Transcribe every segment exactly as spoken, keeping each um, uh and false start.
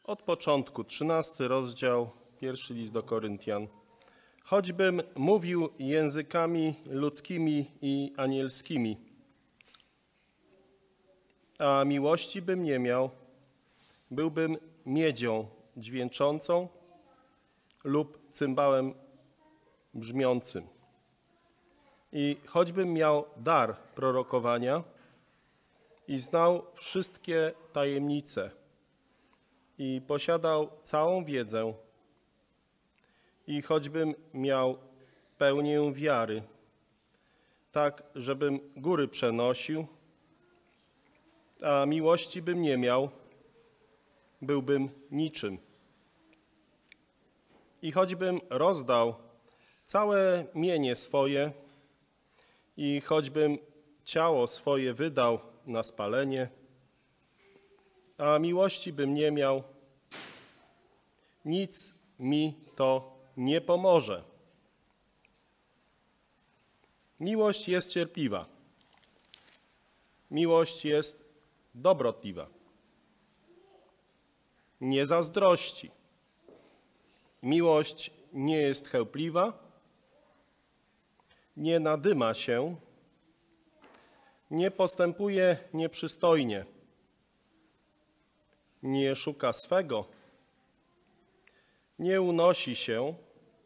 Od początku, trzynasty rozdział, pierwszy list do Koryntian. Choćbym mówił językami ludzkimi i anielskimi, a miłości bym nie miał, byłbym miedzią dźwięczącą lub cymbałem brzmiącym. I choćbym miał dar prorokowania i znał wszystkie tajemnice i posiadał całą wiedzę, i choćbym miał pełnię wiary, tak żebym góry przenosił, a miłości bym nie miał, byłbym niczym. I choćbym rozdał całe mienie swoje i choćbym ciało swoje wydał na spalenie, a miłości bym nie miał, nic mi to nie pomoże. Miłość jest cierpliwa. Miłość jest dobrotliwa. Nie zazdrości. Miłość nie jest chełpliwa, nie nadyma się, nie postępuje nieprzystojnie, nie szuka swego, nie unosi się,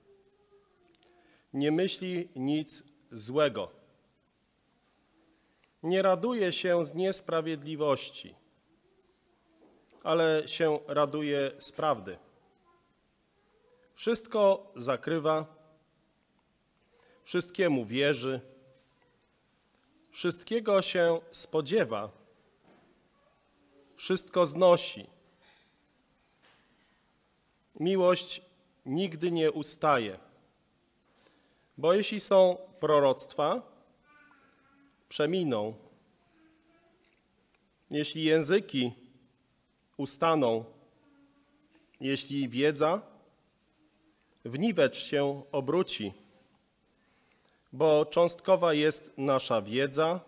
nie myśli nic złego, nie raduje się z niesprawiedliwości, ale się raduje z prawdy. Wszystko zakrywa, wszystkiemu wierzy, wszystkiego się spodziewa, wszystko znosi. Miłość nigdy nie ustaje, bo jeśli są proroctwa, przeminą. Jeśli języki ustaną, jeśli wiedza w niwecz się obróci, bo cząstkowa jest nasza wiedza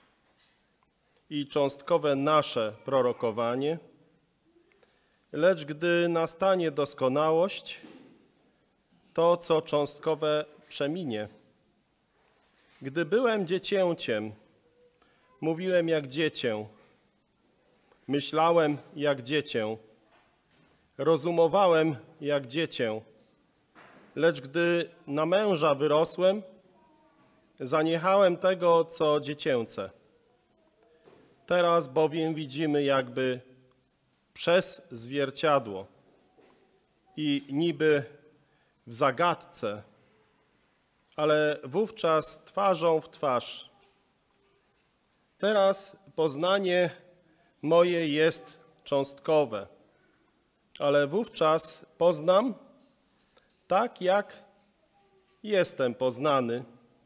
i cząstkowe nasze prorokowanie, lecz gdy nastanie doskonałość, to, co cząstkowe, przeminie. Gdy byłem dziecięciem, mówiłem jak dziecię, myślałem jak dziecię, rozumowałem jak dziecię, lecz gdy na męża wyrosłem, zaniechałem tego, co dziecięce. Teraz bowiem widzimy jakby przez zwierciadło i niby w zagadce, ale wówczas twarzą w twarz. Teraz poznanie moje jest cząstkowe, ale wówczas poznam tak, jak jestem poznany.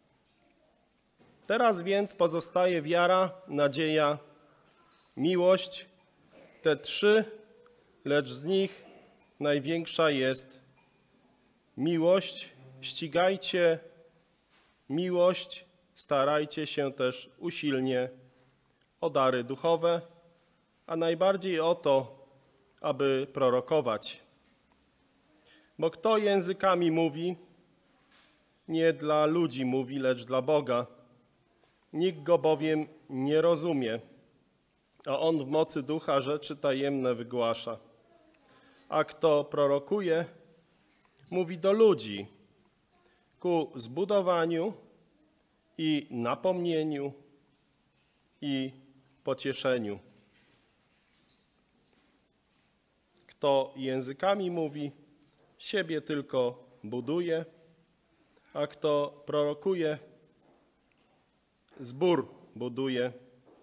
Teraz więc pozostaje wiara, nadzieja, miłość, te trzy, lecz z nich największa jest miłość. Ścigajcie miłość, starajcie się też usilnie o dary duchowe, a najbardziej o to, aby prorokować. Bo kto językami mówi, nie dla ludzi mówi, lecz dla Boga. Nikt go bowiem nie rozumie, a on w mocy ducha rzeczy tajemne wygłasza. A kto prorokuje, mówi do ludzi ku zbudowaniu i napomnieniu i pocieszeniu. Kto językami mówi, siebie tylko buduje, a kto prorokuje, zbór buduje.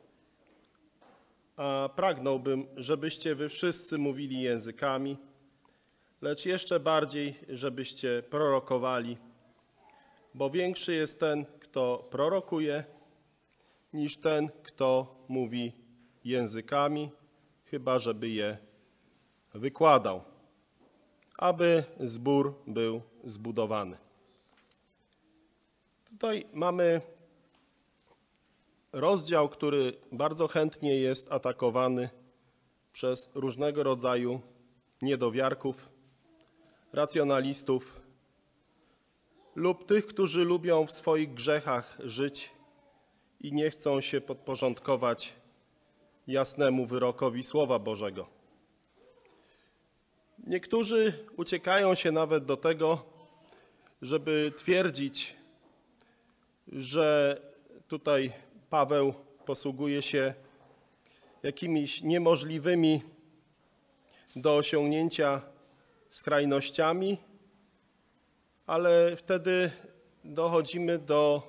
A pragnąłbym, żebyście wy wszyscy mówili językami, lecz jeszcze bardziej, żebyście prorokowali, bo większy jest ten, kto prorokuje, niż ten, kto mówi językami, chyba żeby je wykładał, aby zbór był zbudowany. Tutaj mamy rozdział, który bardzo chętnie jest atakowany przez różnego rodzaju niedowiarków, racjonalistów lub tych, którzy lubią w swoich grzechach żyć i nie chcą się podporządkować jasnemu wyrokowi Słowa Bożego. Niektórzy uciekają się nawet do tego, żeby twierdzić, że tutaj Paweł posługuje się jakimiś niemożliwymi do osiągnięcia skrajnościami, ale wtedy dochodzimy do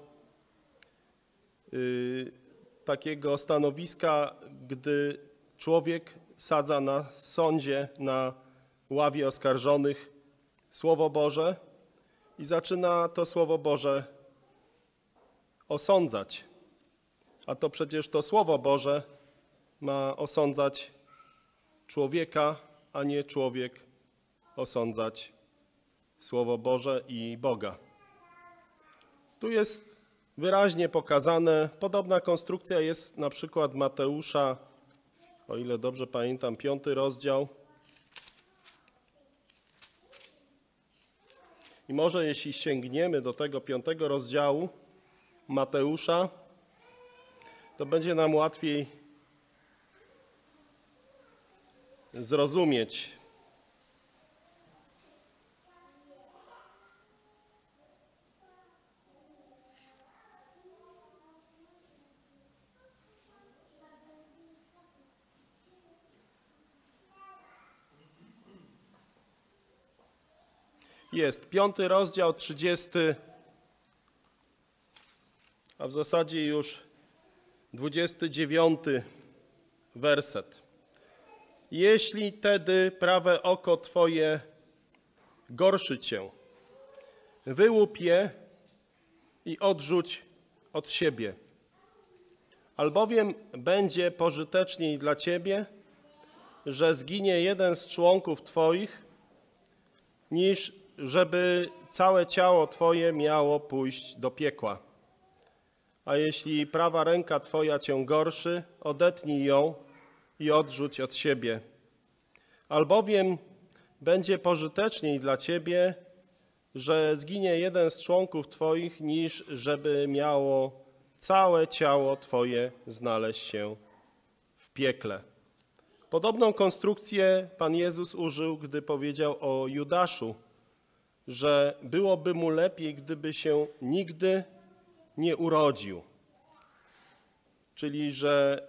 y, takiego stanowiska, gdy człowiek sadza na sądzie, na ławie oskarżonych Słowo Boże i zaczyna to Słowo Boże osądzać. A to przecież to Słowo Boże ma osądzać człowieka, a nie człowiek osądzać Słowo Boże i Boga. Tu jest wyraźnie pokazane, podobna konstrukcja jest na przykład Mateusza, o ile dobrze pamiętam, piąty rozdział. I może jeśli sięgniemy do tego piątego rozdziału Mateusza, to będzie nam łatwiej zrozumieć. Jest piąty rozdział, trzydziesty, a w zasadzie już dwudziesty dziewiąty werset. Jeśli tedy prawe oko twoje gorszy cię, wyłup je i odrzuć od siebie. Albowiem będzie pożyteczniej dla ciebie, że zginie jeden z członków twoich, niż żeby całe ciało twoje miało pójść do piekła. A jeśli prawa ręka twoja cię gorszy, odetnij ją i odrzuć od siebie. Albowiem będzie pożyteczniej dla ciebie, że zginie jeden z członków twoich, niż żeby miało całe ciało twoje znaleźć się w piekle. Podobną konstrukcję Pan Jezus użył, gdy powiedział o Judaszu, że byłoby mu lepiej, gdyby się nigdy nie urodził. Czyli, że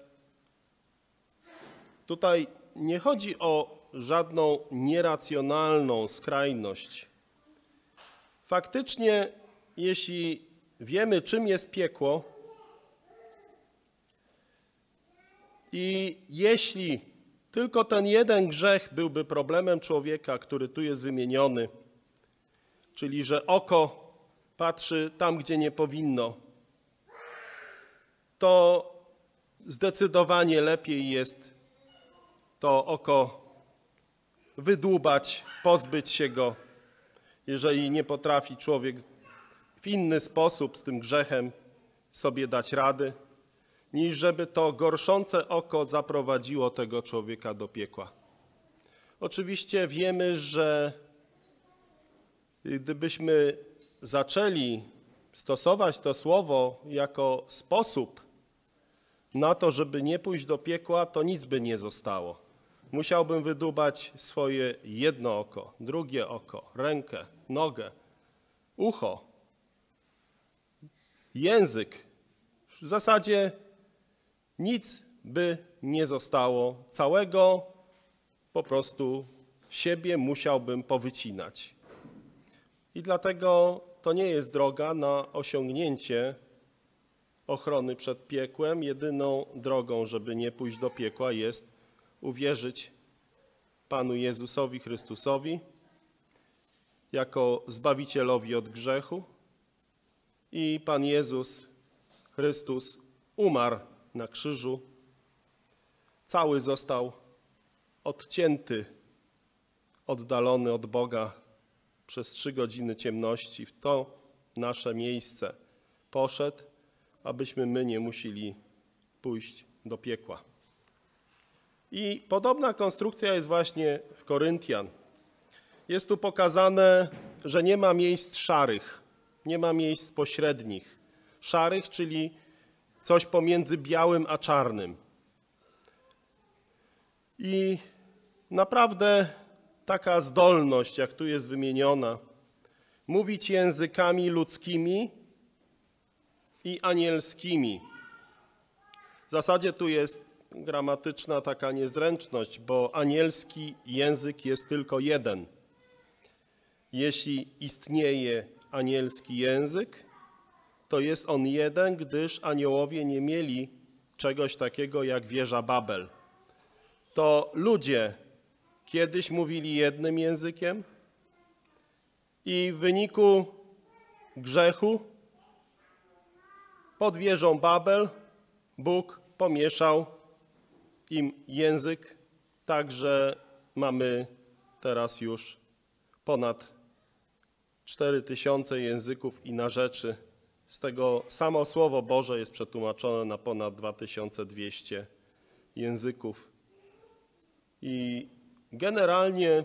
tutaj nie chodzi o żadną nieracjonalną skrajność. Faktycznie, jeśli wiemy, czym jest piekło i jeśli tylko ten jeden grzech byłby problemem człowieka, który tu jest wymieniony, czyli że oko patrzy tam, gdzie nie powinno, to zdecydowanie lepiej jest to oko wydłubać, pozbyć się go, jeżeli nie potrafi człowiek w inny sposób z tym grzechem sobie dać rady, niż żeby to gorszące oko zaprowadziło tego człowieka do piekła. Oczywiście wiemy, że gdybyśmy zaczęli stosować to słowo jako sposób na to, żeby nie pójść do piekła, to nic by nie zostało. Musiałbym wydłubać swoje jedno oko, drugie oko, rękę, nogę, ucho, język. W zasadzie nic by nie zostało, całego po prostu siebie musiałbym powycinać. I dlatego to nie jest droga na osiągnięcie ochrony przed piekłem. Jedyną drogą, żeby nie pójść do piekła, jest uwierzyć Panu Jezusowi Chrystusowi jako Zbawicielowi od grzechu. I Pan Jezus Chrystus umarł na krzyżu. Cały został odcięty, oddalony od Boga przez trzy godziny ciemności. W to nasze miejsce poszedł, abyśmy my nie musieli pójść do piekła. I podobna konstrukcja jest właśnie w Koryntian. Jest tu pokazane, że nie ma miejsc szarych, nie ma miejsc pośrednich. Szarych, czyli coś pomiędzy białym a czarnym. I naprawdę taka zdolność, jak tu jest wymieniona, mówić językami ludzkimi i anielskimi. W zasadzie tu jest gramatyczna taka niezręczność, bo anielski język jest tylko jeden. Jeśli istnieje anielski język, to jest on jeden, gdyż aniołowie nie mieli czegoś takiego jak wieża Babel. To ludzie kiedyś mówili jednym językiem i w wyniku grzechu pod wieżą Babel Bóg pomieszał im język, tak że mamy teraz już ponad cztery tysiące języków i narzeczy. Z tego samo Słowo Boże jest przetłumaczone na ponad dwa tysiące dwieście języków. I generalnie,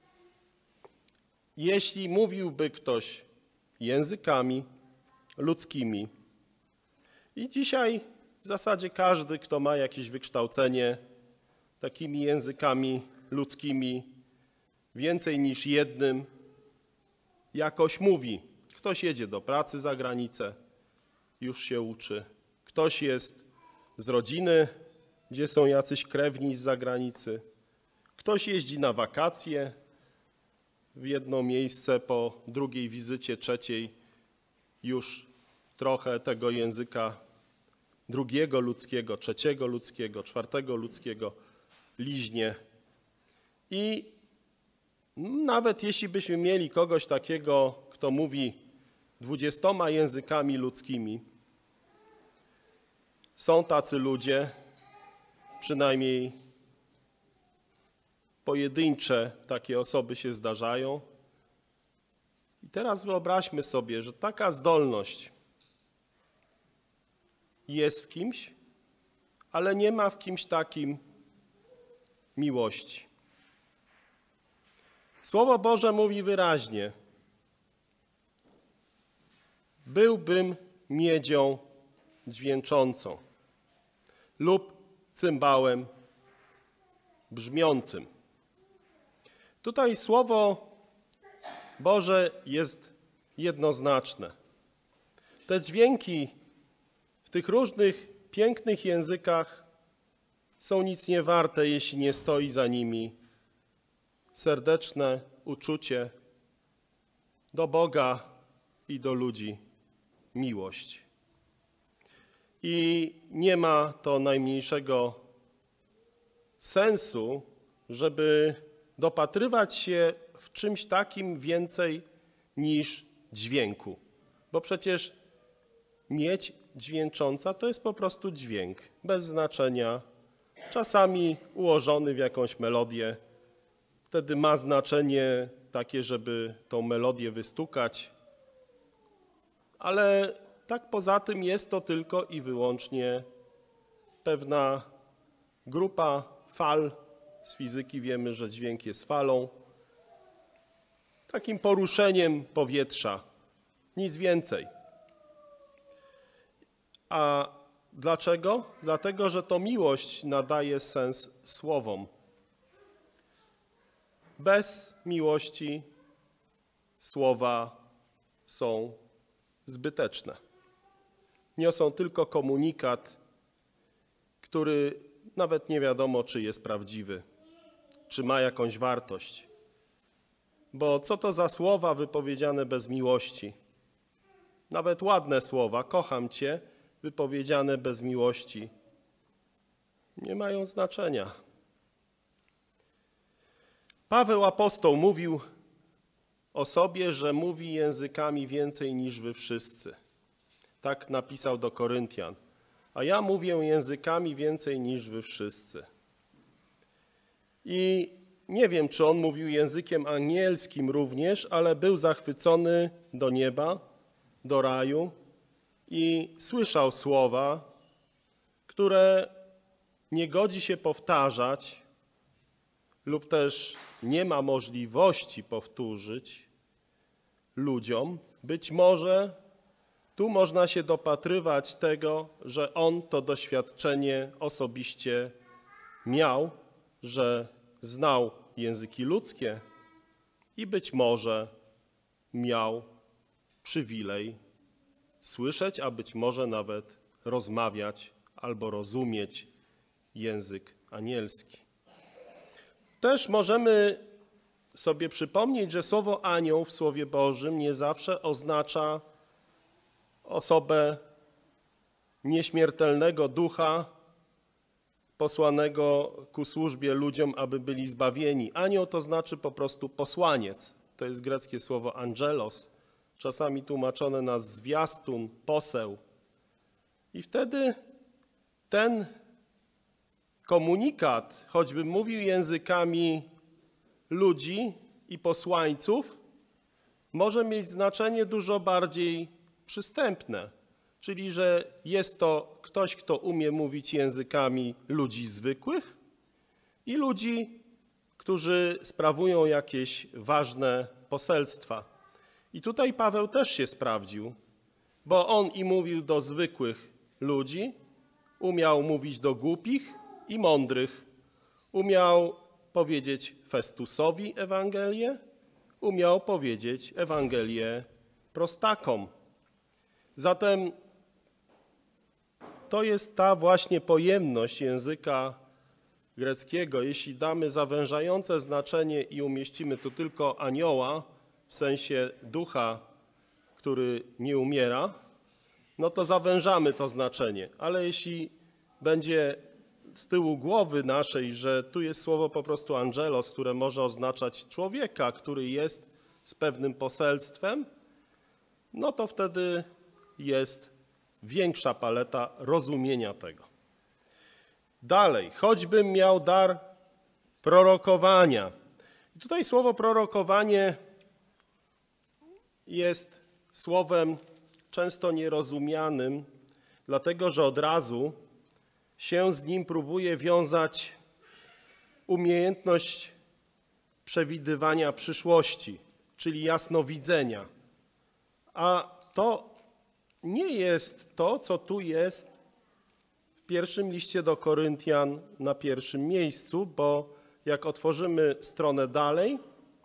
jeśli mówiłby ktoś językami ludzkimi, i dzisiaj w zasadzie każdy, kto ma jakieś wykształcenie, takimi językami ludzkimi, więcej niż jednym, jakoś mówi. Ktoś jedzie do pracy za granicę, już się uczy. Ktoś jest z rodziny, gdzie są jacyś krewni z zagranicy. Ktoś jeździ na wakacje w jedno miejsce, po drugiej wizycie, trzeciej już trochę tego języka drugiego ludzkiego, trzeciego ludzkiego, czwartego ludzkiego liźnie. I nawet jeśli byśmy mieli kogoś takiego, kto mówi dwudziestoma językami ludzkimi, są tacy ludzie, przynajmniej pojedyncze takie osoby się zdarzają. I teraz wyobraźmy sobie, że taka zdolność jest w kimś, ale nie ma w kimś takim miłości. Słowo Boże mówi wyraźnie: byłbym miedzią dźwięczącą lub cymbałem brzmiącym. Tutaj Słowo Boże jest jednoznaczne. Te dźwięki w tych różnych pięknych językach są nic nie warte, jeśli nie stoi za nimi serdeczne uczucie do Boga i do ludzi, miłość. I nie ma to najmniejszego sensu, żeby dopatrywać się w czymś takim więcej niż dźwięku. Bo przecież miedź dźwięcząca to jest po prostu dźwięk, bez znaczenia, czasami ułożony w jakąś melodię. Wtedy ma znaczenie takie, żeby tą melodię wystukać, ale tak poza tym jest to tylko i wyłącznie pewna grupa fal. Z fizyki wiemy, że dźwięk jest falą, takim poruszeniem powietrza, nic więcej. A dlaczego? Dlatego, że to miłość nadaje sens słowom. Bez miłości słowa są zbyteczne. Niosą tylko komunikat, który nawet nie wiadomo, czy jest prawdziwy, czy ma jakąś wartość. Bo co to za słowa wypowiedziane bez miłości? Nawet ładne słowa, kocham Cię, wypowiedziane bez miłości, nie mają znaczenia. Paweł apostoł mówił o sobie, że mówi językami więcej niż wy wszyscy. Tak napisał do Koryntian. A ja mówię językami więcej niż wy wszyscy. I nie wiem, czy on mówił językiem anielskim również, ale był zachwycony do nieba, do raju i słyszał słowa, które nie godzi się powtarzać lub też nie ma możliwości powtórzyć ludziom, być może tu można się dopatrywać tego, że on to doświadczenie osobiście miał, że znał języki ludzkie i być może miał przywilej słyszeć, a być może nawet rozmawiać albo rozumieć język anielski. Też możemy sobie przypomnieć, że słowo anioł w Słowie Bożym nie zawsze oznacza osobę nieśmiertelnego ducha posłanego ku służbie ludziom, aby byli zbawieni. Anioł to znaczy po prostu posłaniec. To jest greckie słowo angelos, czasami tłumaczone na zwiastun, poseł. I wtedy ten komunikat, choćby mówił językami ludzi i posłańców, może mieć znaczenie dużo bardziej przystępne, czyli że jest to ktoś, kto umie mówić językami ludzi zwykłych i ludzi, którzy sprawują jakieś ważne poselstwa. I tutaj Paweł też się sprawdził, bo on i mówił do zwykłych ludzi, umiał mówić do głupich i mądrych, umiał powiedzieć Festusowi Ewangelię, umiał powiedzieć Ewangelię prostakom. Zatem to jest ta właśnie pojemność języka greckiego. Jeśli damy zawężające znaczenie i umieścimy tu tylko anioła, w sensie ducha, który nie umiera, no to zawężamy to znaczenie. Ale jeśli będzie z tyłu głowy naszej, że tu jest słowo po prostu angelos, które może oznaczać człowieka, który jest z pewnym poselstwem, no to wtedy jest większa paleta rozumienia tego. Dalej, choćbym miał dar prorokowania. I tutaj słowo prorokowanie jest słowem często nierozumianym, dlatego że od razu się z nim próbuje wiązać umiejętność przewidywania przyszłości, czyli jasnowidzenia. A to nie jest to, co tu jest w pierwszym liście do Koryntian na pierwszym miejscu, bo jak otworzymy stronę dalej,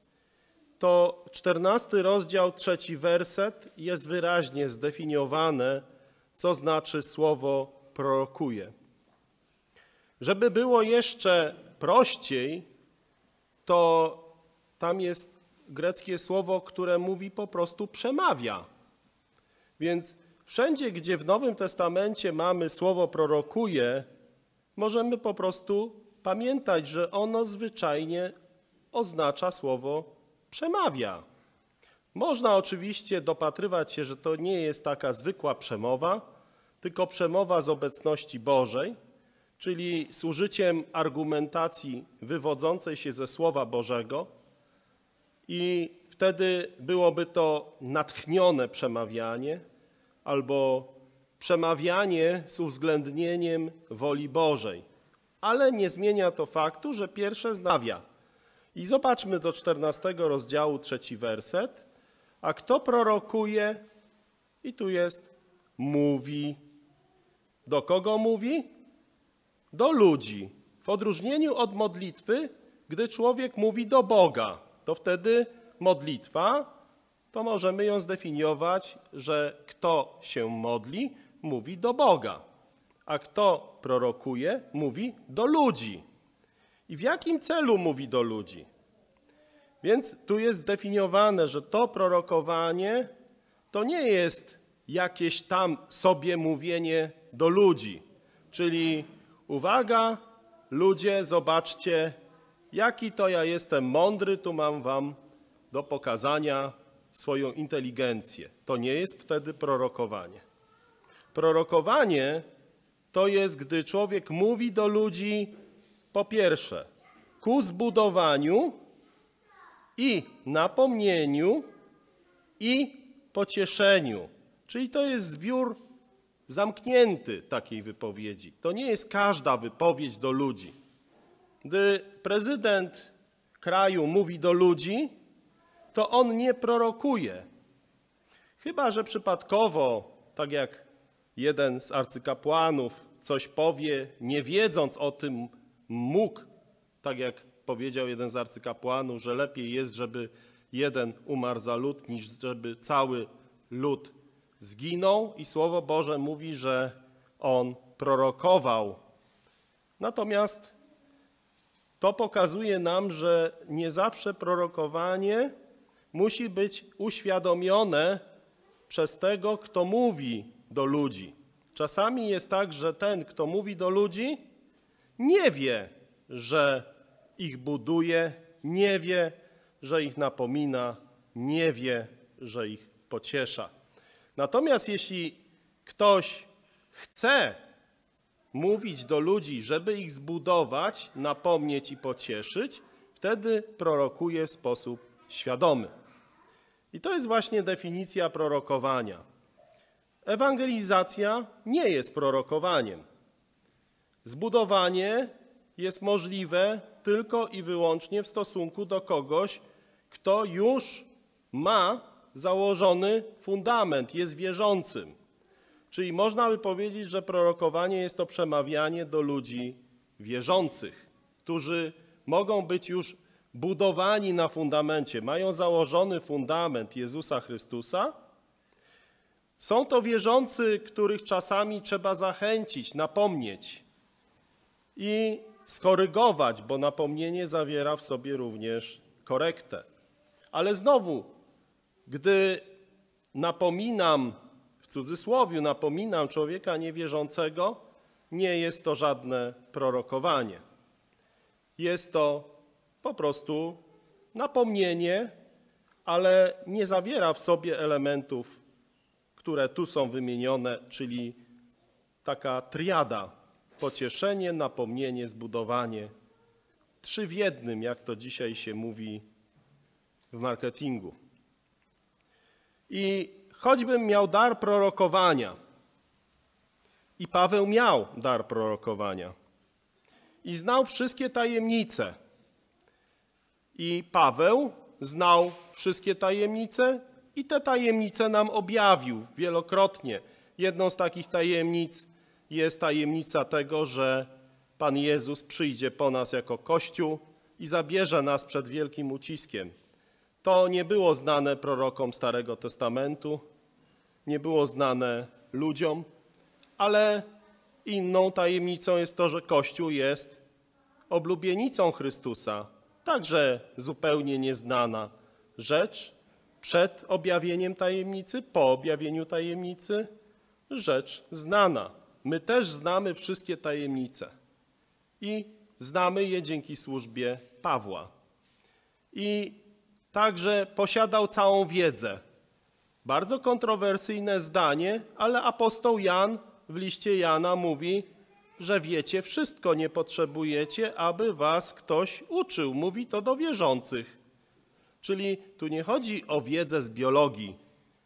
to czternasty rozdział, trzeci werset jest wyraźnie zdefiniowane, co znaczy słowo prorokuje. Żeby było jeszcze prościej, to tam jest greckie słowo, które mówi po prostu przemawia. Więc wszędzie, gdzie w Nowym Testamencie mamy słowo prorokuje, możemy po prostu pamiętać, że ono zwyczajnie oznacza słowo przemawia. Można oczywiście dopatrywać się, że to nie jest taka zwykła przemowa, tylko przemowa z obecności Bożej, czyli z użyciem argumentacji wywodzącej się ze Słowa Bożego i wtedy byłoby to natchnione przemawianie albo przemawianie z uwzględnieniem woli Bożej. Ale nie zmienia to faktu, że pierwsze znawia. I zobaczmy do czternastego rozdziału, trzeci werset. A kto prorokuje? I tu jest mówi. Do kogo mówi? Do ludzi. W odróżnieniu od modlitwy, gdy człowiek mówi do Boga, to wtedy modlitwa, to możemy ją zdefiniować, że kto się modli, mówi do Boga, a kto prorokuje, mówi do ludzi. I w jakim celu mówi do ludzi? Więc tu jest zdefiniowane, że to prorokowanie to nie jest jakieś tam sobie mówienie do ludzi, czyli uwaga, ludzie, zobaczcie, jaki to ja jestem mądry, tu mam wam do pokazania swoją inteligencję. To nie jest wtedy prorokowanie. Prorokowanie to jest, gdy człowiek mówi do ludzi, po pierwsze, ku zbudowaniu i napomnieniu i pocieszeniu. Czyli to jest zbiór zamknięty takiej wypowiedzi. To nie jest każda wypowiedź do ludzi. Gdy prezydent kraju mówi do ludzi, to on nie prorokuje. Chyba że przypadkowo, tak jak jeden z arcykapłanów coś powie, nie wiedząc o tym, mógł, tak jak powiedział jeden z arcykapłanów, że lepiej jest, żeby jeden umarł za lud, niż żeby cały lud zginął. I Słowo Boże mówi, że on prorokował. Natomiast to pokazuje nam, że nie zawsze prorokowanie musi być uświadomione przez tego, kto mówi do ludzi. Czasami jest tak, że ten, kto mówi do ludzi, nie wie, że ich buduje, nie wie, że ich napomina, nie wie, że ich pociesza. Natomiast jeśli ktoś chce mówić do ludzi, żeby ich zbudować, napomnieć i pocieszyć, wtedy prorokuje w sposób świadomy. I to jest właśnie definicja prorokowania. Ewangelizacja nie jest prorokowaniem. Zbudowanie jest możliwe tylko i wyłącznie w stosunku do kogoś, kto już ma założony fundament, jest wierzącym. Czyli można by powiedzieć, że prorokowanie jest to przemawianie do ludzi wierzących, którzy mogą być już budowani na fundamencie, mają założony fundament Jezusa Chrystusa. Są to wierzący, których czasami trzeba zachęcić, napomnieć i skorygować, bo napomnienie zawiera w sobie również korektę. Ale znowu, gdy napominam, w cudzysłowie napominam człowieka niewierzącego, nie jest to żadne prorokowanie. Jest to po prostu napomnienie, ale nie zawiera w sobie elementów, które tu są wymienione, czyli taka triada: pocieszenie, napomnienie, zbudowanie. Trzy w jednym, jak to dzisiaj się mówi w marketingu. I choćbym miał dar prorokowania, i Paweł miał dar prorokowania, i znał wszystkie tajemnice, i Paweł znał wszystkie tajemnice i te tajemnice nam objawił wielokrotnie. Jedną z takich tajemnic jest tajemnica tego, że Pan Jezus przyjdzie po nas jako Kościół i zabierze nas przed wielkim uciskiem. To nie było znane prorokom Starego Testamentu, nie było znane ludziom, ale inną tajemnicą jest to, że Kościół jest oblubienicą Chrystusa, także zupełnie nieznana rzecz. Przed objawieniem tajemnicy, po objawieniu tajemnicy, rzecz znana. My też znamy wszystkie tajemnice i znamy je dzięki służbie Pawła. I także posiadał całą wiedzę. Bardzo kontrowersyjne zdanie, ale apostoł Jan w liście Jana mówi, że wiecie wszystko, nie potrzebujecie, aby was ktoś uczył. Mówi to do wierzących. Czyli tu nie chodzi o wiedzę z biologii.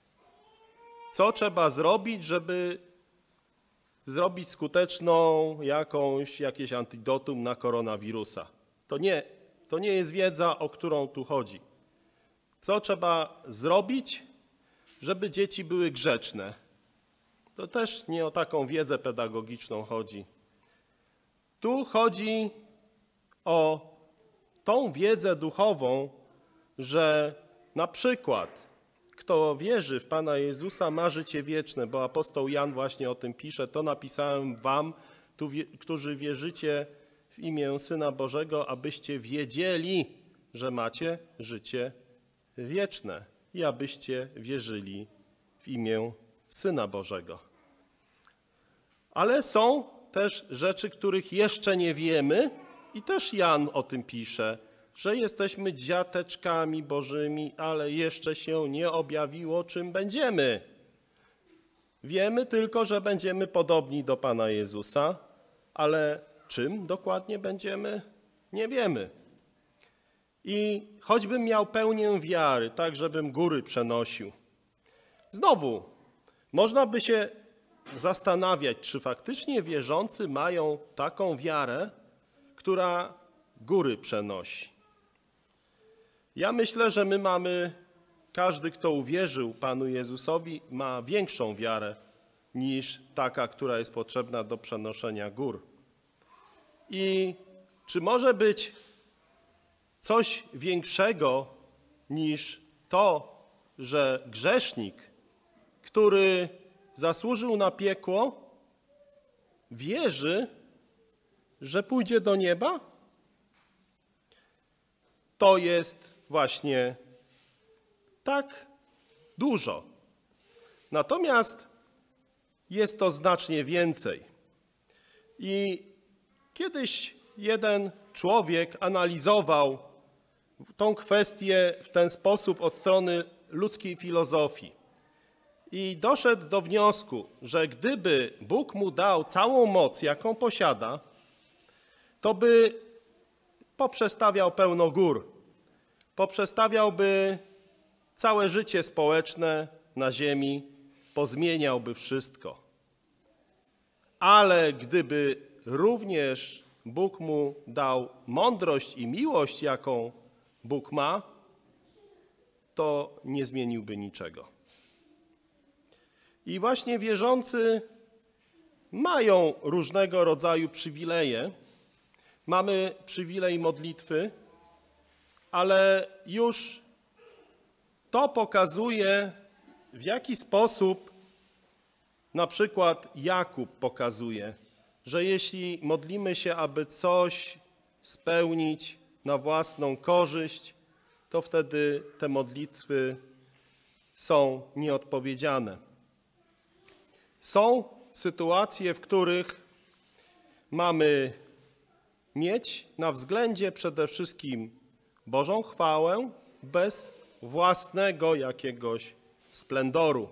Co trzeba zrobić, żeby zrobić skuteczną jakąś, jakieś antidotum na koronawirusa? To nie, to nie jest wiedza, o którą tu chodzi. Co trzeba zrobić, żeby dzieci były grzeczne? To też nie o taką wiedzę pedagogiczną chodzi. Tu chodzi o tą wiedzę duchową, że na przykład kto wierzy w Pana Jezusa, ma życie wieczne, bo apostoł Jan właśnie o tym pisze. To napisałem wam, tu, którzy wierzycie w imię Syna Bożego, abyście wiedzieli, że macie życie wieczne i abyście wierzyli w imię Syna Bożego. Ale są też rzeczy, których jeszcze nie wiemy i też Jan o tym pisze, że jesteśmy dziateczkami Bożymi, ale jeszcze się nie objawiło, czym będziemy. Wiemy tylko, że będziemy podobni do Pana Jezusa, ale czym dokładnie będziemy, nie wiemy. I choćbym miał pełnię wiary, tak żebym góry przenosił. Znowu, można by się zastanawiać, czy faktycznie wierzący mają taką wiarę, która góry przenosi. Ja myślę, że my mamy, każdy, kto uwierzył Panu Jezusowi, ma większą wiarę niż taka, która jest potrzebna do przenoszenia gór. I czy może być coś większego niż to, że grzesznik, który zasłużył na piekło, wierzy, że pójdzie do nieba? To jest właśnie tak dużo. Natomiast jest to znacznie więcej. I kiedyś jeden człowiek analizował tą kwestię w ten sposób od strony ludzkiej filozofii i doszedł do wniosku, że gdyby Bóg mu dał całą moc, jaką posiada, to by poprzestawiał pełno gór, poprzestawiałby całe życie społeczne na ziemi, pozmieniałby wszystko. Ale gdyby również Bóg mu dał mądrość i miłość, jaką Bóg ma, to nie zmieniłby niczego. I właśnie wierzący mają różnego rodzaju przywileje. Mamy przywilej modlitwy, ale już to pokazuje, w jaki sposób na przykład Jakub pokazuje, że jeśli modlimy się, aby coś spełnić na własną korzyść, to wtedy te modlitwy są nieodpowiedziane. Są sytuacje, w których mamy mieć na względzie przede wszystkim Bożą chwałę bez własnego jakiegoś splendoru.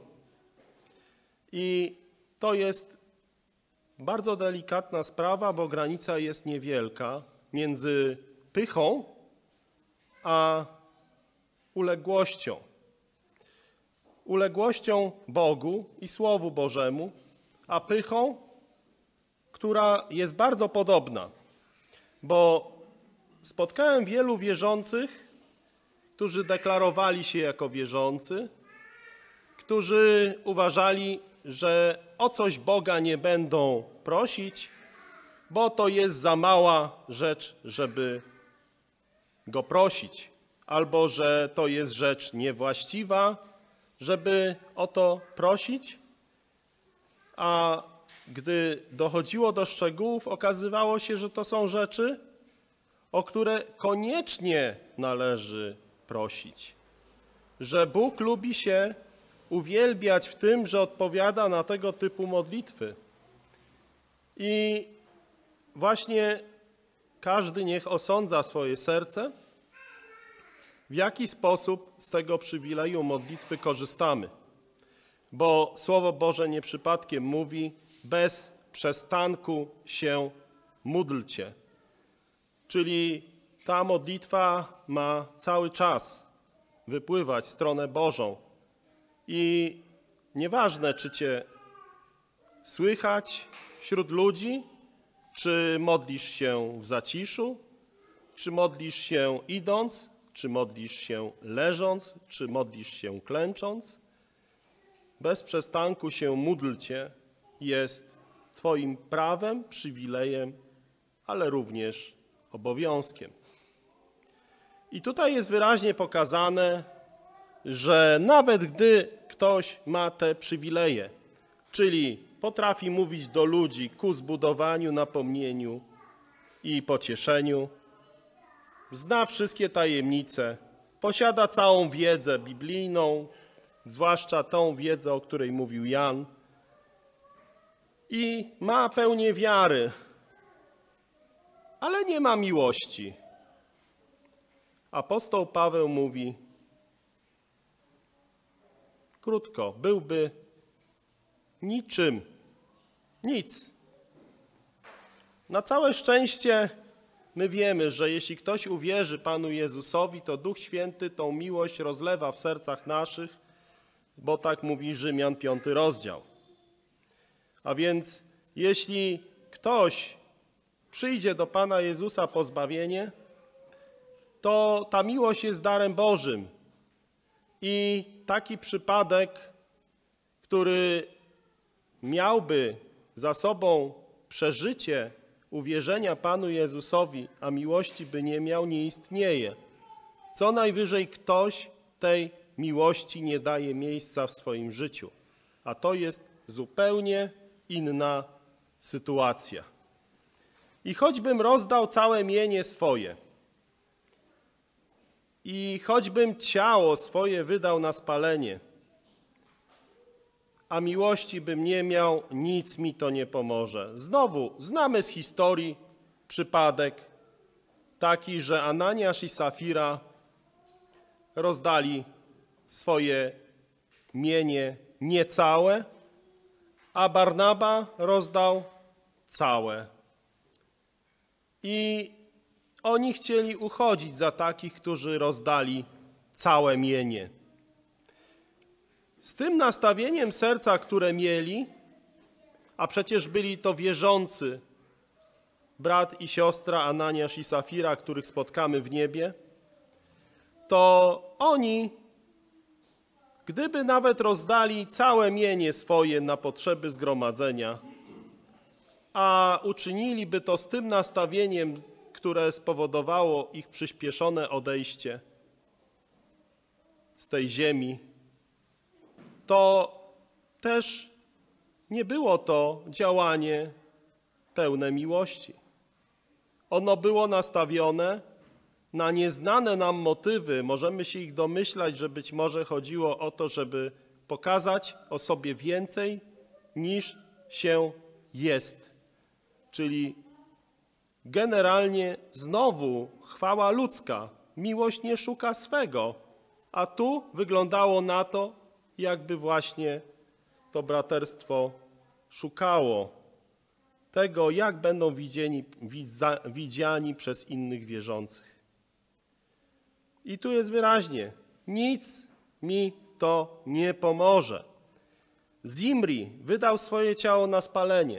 I to jest bardzo delikatna sprawa, bo granica jest niewielka między pychą a uległością. Uległością Bogu i Słowu Bożemu, a pychą, która jest bardzo podobna, bo spotkałem wielu wierzących, którzy deklarowali się jako wierzący, którzy uważali, że o coś Boga nie będą prosić, bo to jest za mała rzecz, żeby Go prosić, albo że to jest rzecz niewłaściwa, żeby o to prosić, a gdy dochodziło do szczegółów, okazywało się, że to są rzeczy, o które koniecznie należy prosić, że Bóg lubi się uwielbiać w tym, że odpowiada na tego typu modlitwy. I właśnie każdy niech osądza swoje serce, w jaki sposób z tego przywileju modlitwy korzystamy. Bo Słowo Boże nie przypadkiem mówi, bez przestanku się módlcie. Czyli ta modlitwa ma cały czas wypływać w stronę Bożą. I nieważne, czy Cię słychać wśród ludzi, czy modlisz się w zaciszu, czy modlisz się idąc, czy modlisz się leżąc, czy modlisz się klęcząc. Bez przestanku się módlcie jest Twoim prawem, przywilejem, ale również obowiązkiem. I tutaj jest wyraźnie pokazane, że nawet gdy ktoś ma te przywileje, czyli potrafi mówić do ludzi ku zbudowaniu, napomnieniu i pocieszeniu, zna wszystkie tajemnice, posiada całą wiedzę biblijną, zwłaszcza tą wiedzę, o której mówił Jan, i ma pełnię wiary, ale nie ma miłości. Apostoł Paweł mówi krótko, byłby niczym, nic. Na całe szczęście my wiemy, że jeśli ktoś uwierzy Panu Jezusowi, to Duch Święty tą miłość rozlewa w sercach naszych, bo tak mówi Rzymian piąty rozdział. A więc jeśli ktoś przyjdzie do Pana Jezusa po zbawienie, to ta miłość jest darem Bożym. I taki przypadek, który miałby za sobą przeżycie uwierzenia Panu Jezusowi, a miłości by nie miał, nie istnieje. Co najwyżej ktoś tej miłości nie daje miejsca w swoim życiu. A to jest zupełnie inna sytuacja. I choćbym rozdał całe mienie swoje i choćbym ciało swoje wydał na spalenie, a miłości bym nie miał, nic mi to nie pomoże. Znowu, znamy z historii przypadek taki, że Ananiasz i Safira rozdali swoje mienie niecałe, a Barnaba rozdał całe. I oni chcieli uchodzić za takich, którzy rozdali całe mienie. Z tym nastawieniem serca, które mieli, a przecież byli to wierzący brat i siostra Ananiasz i Safira, których spotkamy w niebie, to oni, gdyby nawet rozdali całe mienie swoje na potrzeby zgromadzenia, a uczyniliby to z tym nastawieniem, które spowodowało ich przyspieszone odejście z tej ziemi, to też nie było to działanie pełne miłości. Ono było nastawione na nieznane nam motywy. Możemy się ich domyślać, że być może chodziło o to, żeby pokazać o sobie więcej niż się jest. Czyli generalnie znowu chwała ludzka. Miłość nie szuka swego. A tu wyglądało na to, jakby właśnie to braterstwo szukało tego, jak będą widziani, widza, widziani przez innych wierzących. I tu jest wyraźnie, nic mi to nie pomoże. Zimri wydał swoje ciało na spalenie,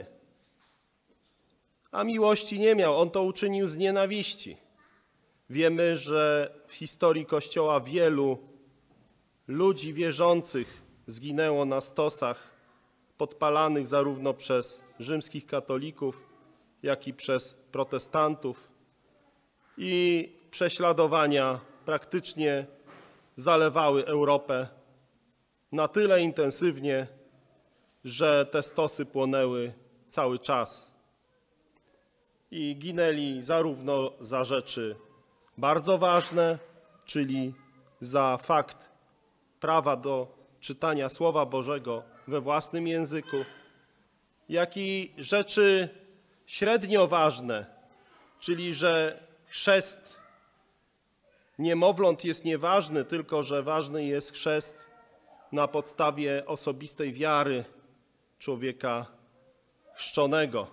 a miłości nie miał, on to uczynił z nienawiści. Wiemy, że w historii Kościoła wielu ludzi wierzących zginęło na stosach podpalanych zarówno przez rzymskich katolików, jak i przez protestantów. I prześladowania praktycznie zalewały Europę na tyle intensywnie, że te stosy płonęły cały czas. I ginęli zarówno za rzeczy bardzo ważne, czyli za fakt prawa do czytania Słowa Bożego we własnym języku, jak i rzeczy średnio ważne, czyli że chrzest niemowląt jest nieważny, tylko że ważny jest chrzest na podstawie osobistej wiary człowieka chrzczonego.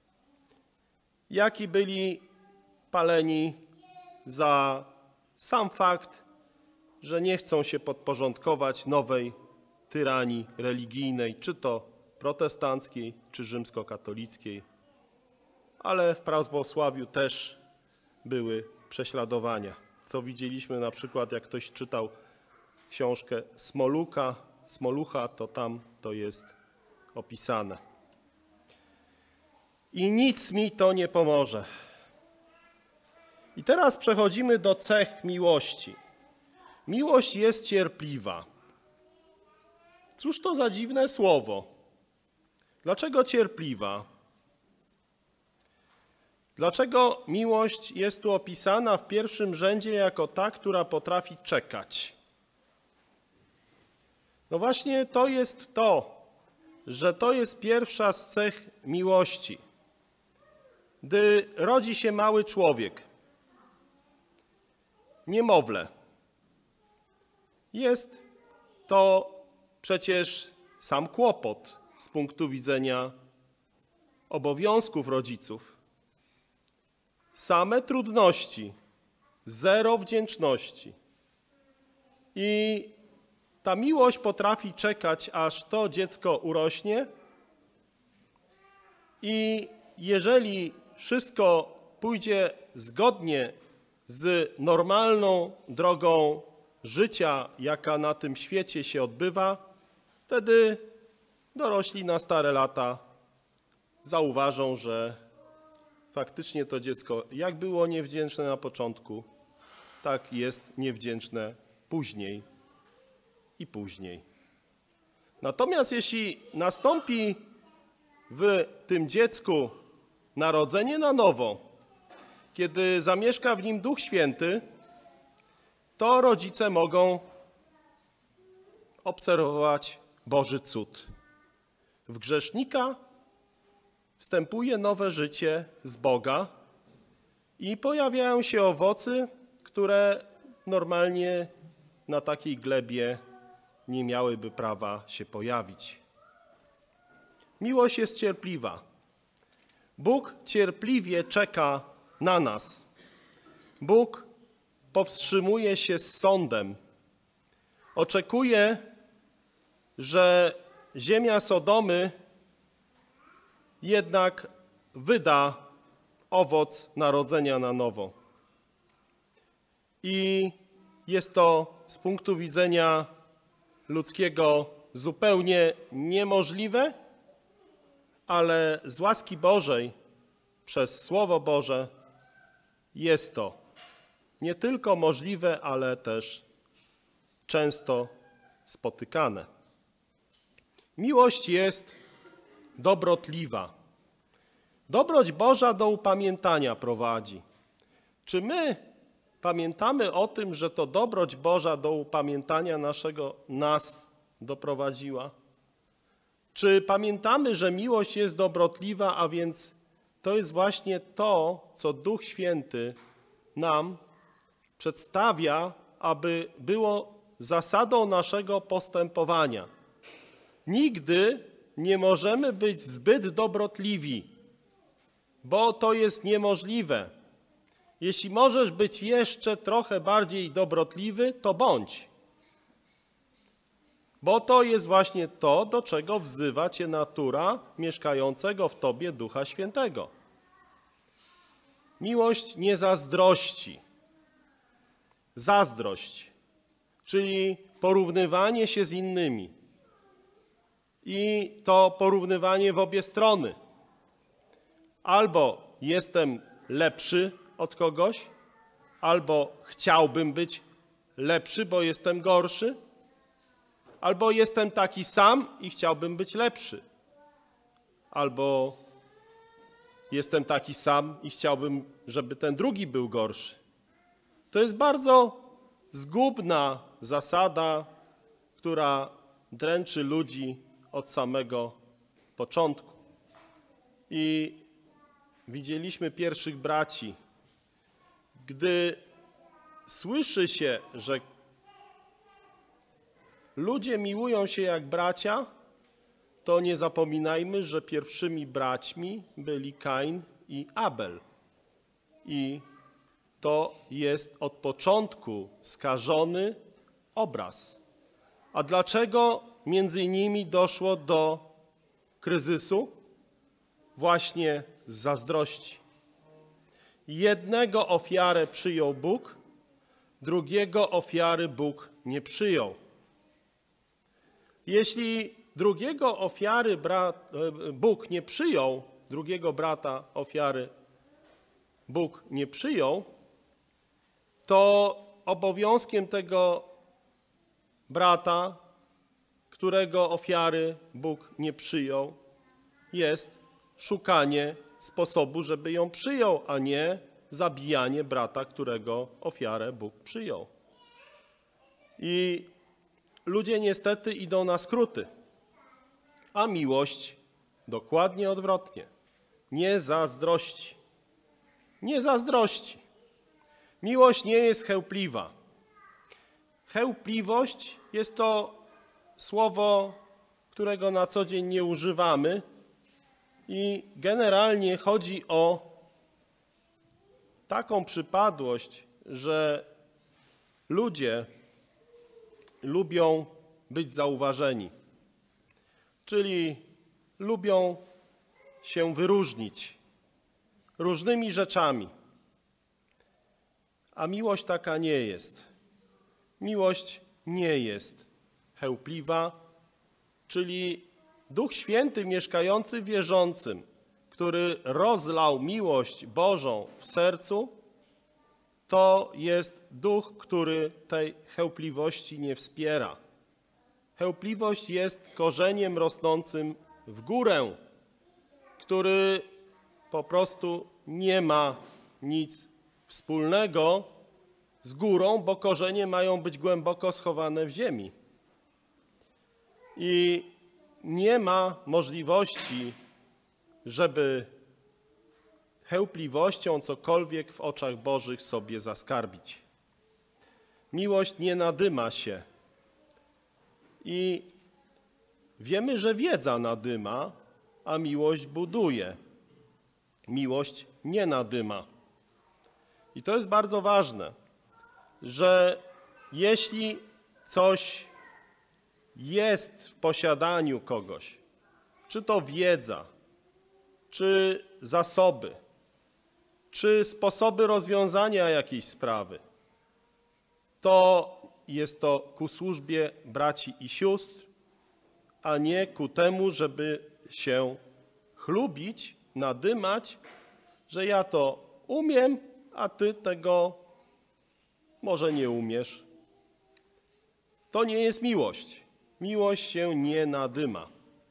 Jaki byli paleni za sam fakt, że nie chcą się podporządkować nowej tyranii religijnej, czy to protestanckiej, czy rzymskokatolickiej, ale w prawosławiu też były prześladowania. Co widzieliśmy na przykład, jak ktoś czytał książkę Smolucha, Smolucha, to tam to jest opisane. I nic mi to nie pomoże. I teraz przechodzimy do cech miłości. Miłość jest cierpliwa. Cóż to za dziwne słowo? Dlaczego cierpliwa? Dlaczego miłość jest tu opisana w pierwszym rzędzie jako ta, która potrafi czekać? No właśnie to jest to, że to jest pierwsza z cech miłości. Gdy rodzi się mały człowiek, niemowlę, jest to przecież sam kłopot z punktu widzenia obowiązków rodziców. Same trudności, zero wdzięczności. I ta miłość potrafi czekać, aż to dziecko urośnie I jeżeli wszystko pójdzie zgodnie z normalną drogą życia, jaka na tym świecie się odbywa, wtedy dorośli na stare lata zauważą, że faktycznie to dziecko, jak było niewdzięczne na początku, tak jest niewdzięczne później i później. Natomiast jeśli nastąpi w tym dziecku narodzenie na nowo, kiedy zamieszka w nim Duch Święty, to rodzice mogą obserwować Boży cud. W grzesznika wstępuje nowe życie z Boga i pojawiają się owoce, które normalnie na takiej glebie nie miałyby prawa się pojawić. Miłość jest cierpliwa. Bóg cierpliwie czeka na nas. Bóg powstrzymuje się z sądem. Oczekuje, że ziemia Sodomy jednak wyda owoc narodzenia na nowo. I jest to z punktu widzenia ludzkiego zupełnie niemożliwe, ale z łaski Bożej, przez Słowo Boże jest to nie tylko możliwe, ale też często spotykane. Miłość jest dobrotliwa. Dobroć Boża do upamiętania prowadzi. Czy my pamiętamy o tym, że to dobroć Boża do upamiętania naszego nas doprowadziła? Czy pamiętamy, że miłość jest dobrotliwa, a więc to jest właśnie to, co Duch Święty nam przedstawia, aby było zasadą naszego postępowania. Nigdy nie możemy być zbyt dobrotliwi, bo to jest niemożliwe. Jeśli możesz być jeszcze trochę bardziej dobrotliwy, to bądź. Bo to jest właśnie to, do czego wzywa cię natura mieszkającego w tobie Ducha Świętego. Miłość nie zazdrości. Zazdrość, czyli porównywanie się z innymi. I to porównywanie w obie strony. Albo jestem lepszy od kogoś, albo chciałbym być lepszy, bo jestem gorszy, albo jestem taki sam i chciałbym być lepszy, albo jestem taki sam i chciałbym, żeby ten drugi był gorszy. To jest bardzo zgubna zasada, która dręczy ludzi od samego początku. I widzieliśmy pierwszych braci. Gdy słyszy się, że ludzie miłują się jak bracia, to nie zapominajmy, że pierwszymi braćmi byli Kain i Abel. I to jest od początku skażony obraz. A dlaczego między nimi doszło do kryzysu? Właśnie z zazdrości. Jednego ofiarę przyjął Bóg, drugiego ofiary Bóg nie przyjął. Jeśli drugiego ofiary brat, Bóg nie przyjął, drugiego brata ofiary Bóg nie przyjął, to obowiązkiem tego brata, którego ofiary Bóg nie przyjął, jest szukanie sposobu, żeby ją przyjął, a nie zabijanie brata, którego ofiarę Bóg przyjął. I ludzie niestety idą na skróty, a miłość dokładnie odwrotnie. Nie zazdrości. Nie zazdrości. Miłość nie jest chełpliwa. Chełpliwość jest to słowo, którego na co dzień nie używamy i generalnie chodzi o taką przypadłość, że ludzie lubią być zauważeni, czyli lubią się wyróżnić różnymi rzeczami. A miłość taka nie jest. Miłość nie jest chełpliwa, czyli Duch Święty mieszkający w wierzącym, który rozlał miłość Bożą w sercu, to jest duch, który tej chełpliwości nie wspiera. Chełpliwość jest korzeniem rosnącym w górę, który po prostu nie ma nic wspólnego z górą, bo korzenie mają być głęboko schowane w ziemi. I nie ma możliwości, żeby chełpliwością cokolwiek w oczach Bożych sobie zaskarbić. Miłość nie nadyma się. I wiemy, że wiedza nadyma, a miłość buduje. Miłość nie nadyma. I to jest bardzo ważne, że jeśli coś jest w posiadaniu kogoś, czy to wiedza, czy zasoby, czy sposoby rozwiązania jakiejś sprawy, to jest to ku służbie braci i sióstr, a nie ku temu, żeby się chlubić, nadymać, że ja to umiem, a ty tego może nie umiesz. To nie jest miłość. Miłość się nie nadyma.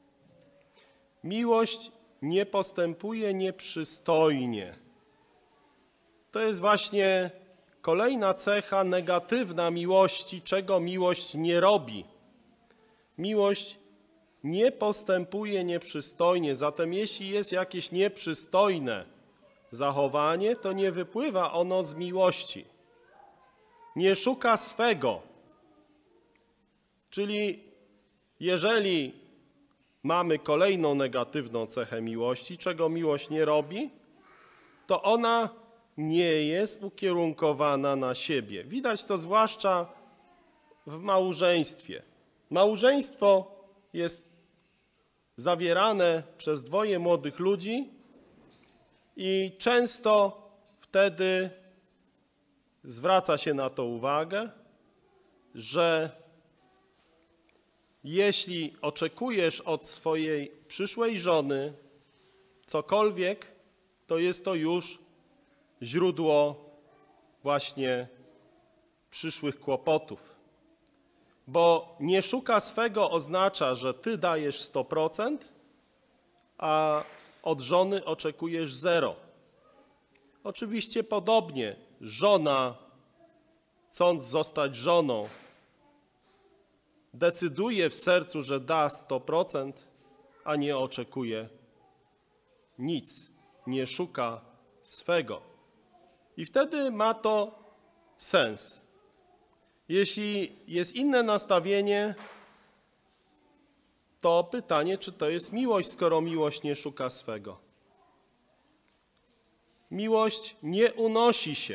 Miłość nie postępuje nieprzystojnie. To jest właśnie kolejna cecha negatywna miłości, czego miłość nie robi. Miłość nie postępuje nieprzystojnie, zatem jeśli jest jakieś nieprzystojne zachowanie, to nie wypływa ono z miłości. Nie szuka swego. Czyli jeżeli mamy kolejną negatywną cechę miłości, czego miłość nie robi, to ona nie jest ukierunkowana na siebie. Widać to zwłaszcza w małżeństwie. Małżeństwo jest zawierane przez dwoje młodych ludzi i często wtedy zwraca się na to uwagę, że jeśli oczekujesz od swojej przyszłej żony cokolwiek, to jest to już źródło właśnie przyszłych kłopotów. Bo nie szuka swego oznacza, że ty dajesz sto procent, a od żony oczekujesz zero. Oczywiście podobnie żona, chcąc zostać żoną, decyduje w sercu, że da sto procent, a nie oczekuje nic, nie szuka swego. I wtedy ma to sens. Jeśli jest inne nastawienie, to pytanie, czy to jest miłość, skoro miłość nie szuka swego. Miłość nie unosi się.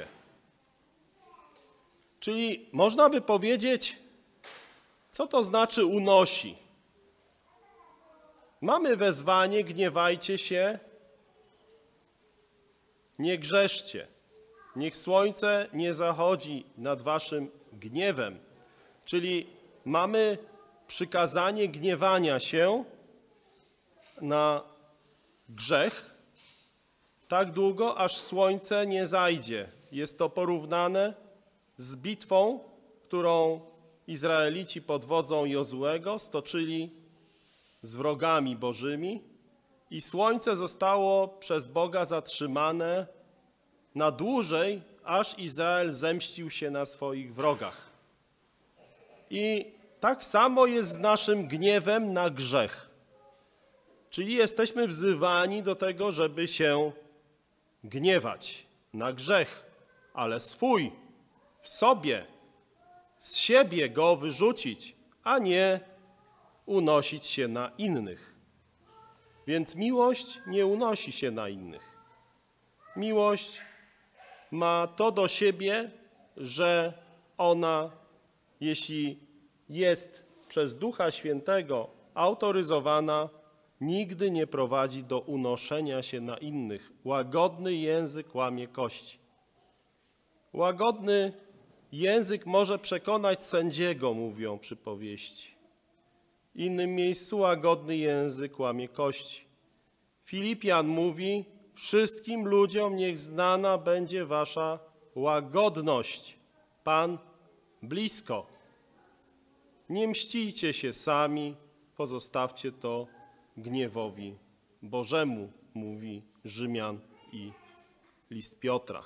Czyli można by powiedzieć, co to znaczy unosi? Mamy wezwanie, gniewajcie się, nie grzeszcie. Niech słońce nie zachodzi nad waszym gniewem. Czyli mamy przykazanie gniewania się na grzech tak długo, aż słońce nie zajdzie. Jest to porównane z bitwą, którą Izraelici pod wodzą Jozuego stoczyli z wrogami bożymi i słońce zostało przez Boga zatrzymane na dłużej, aż Izrael zemścił się na swoich wrogach. I tak samo jest z naszym gniewem na grzech. Czyli jesteśmy wzywani do tego, żeby się gniewać na grzech, ale swój, w sobie, z siebie go wyrzucić, a nie unosić się na innych. Więc miłość nie unosi się na innych. Miłość ma to do siebie, że ona, jeśli jest przez Ducha Świętego autoryzowana, nigdy nie prowadzi do unoszenia się na innych. Łagodny język łamie kości. Łagodny język może przekonać sędziego, mówią przypowieści. W innym miejscu łagodny język łamie kości. Filipian mówi, wszystkim ludziom niech znana będzie wasza łagodność. Pan blisko. Nie mścijcie się sami, pozostawcie to gniewowi Bożemu, mówi Rzymian i list Piotra.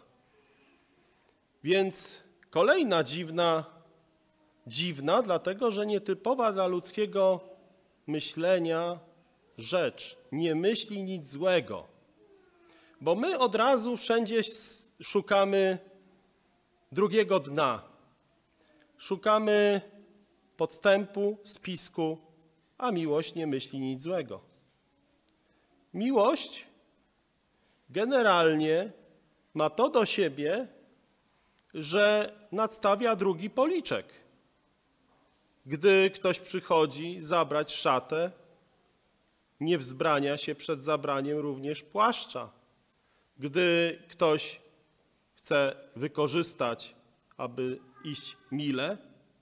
Więc kolejna dziwna, dziwna, dlatego że nietypowa dla ludzkiego myślenia rzecz. Nie myśli nic złego. Bo my od razu wszędzie szukamy drugiego dna. Szukamy podstępu, spisku, a miłość nie myśli nic złego. Miłość generalnie ma to do siebie, że nadstawia drugi policzek. Gdy ktoś przychodzi zabrać szatę, nie wzbrania się przed zabraniem również płaszcza. Gdy ktoś chce wykorzystać, aby iść mile,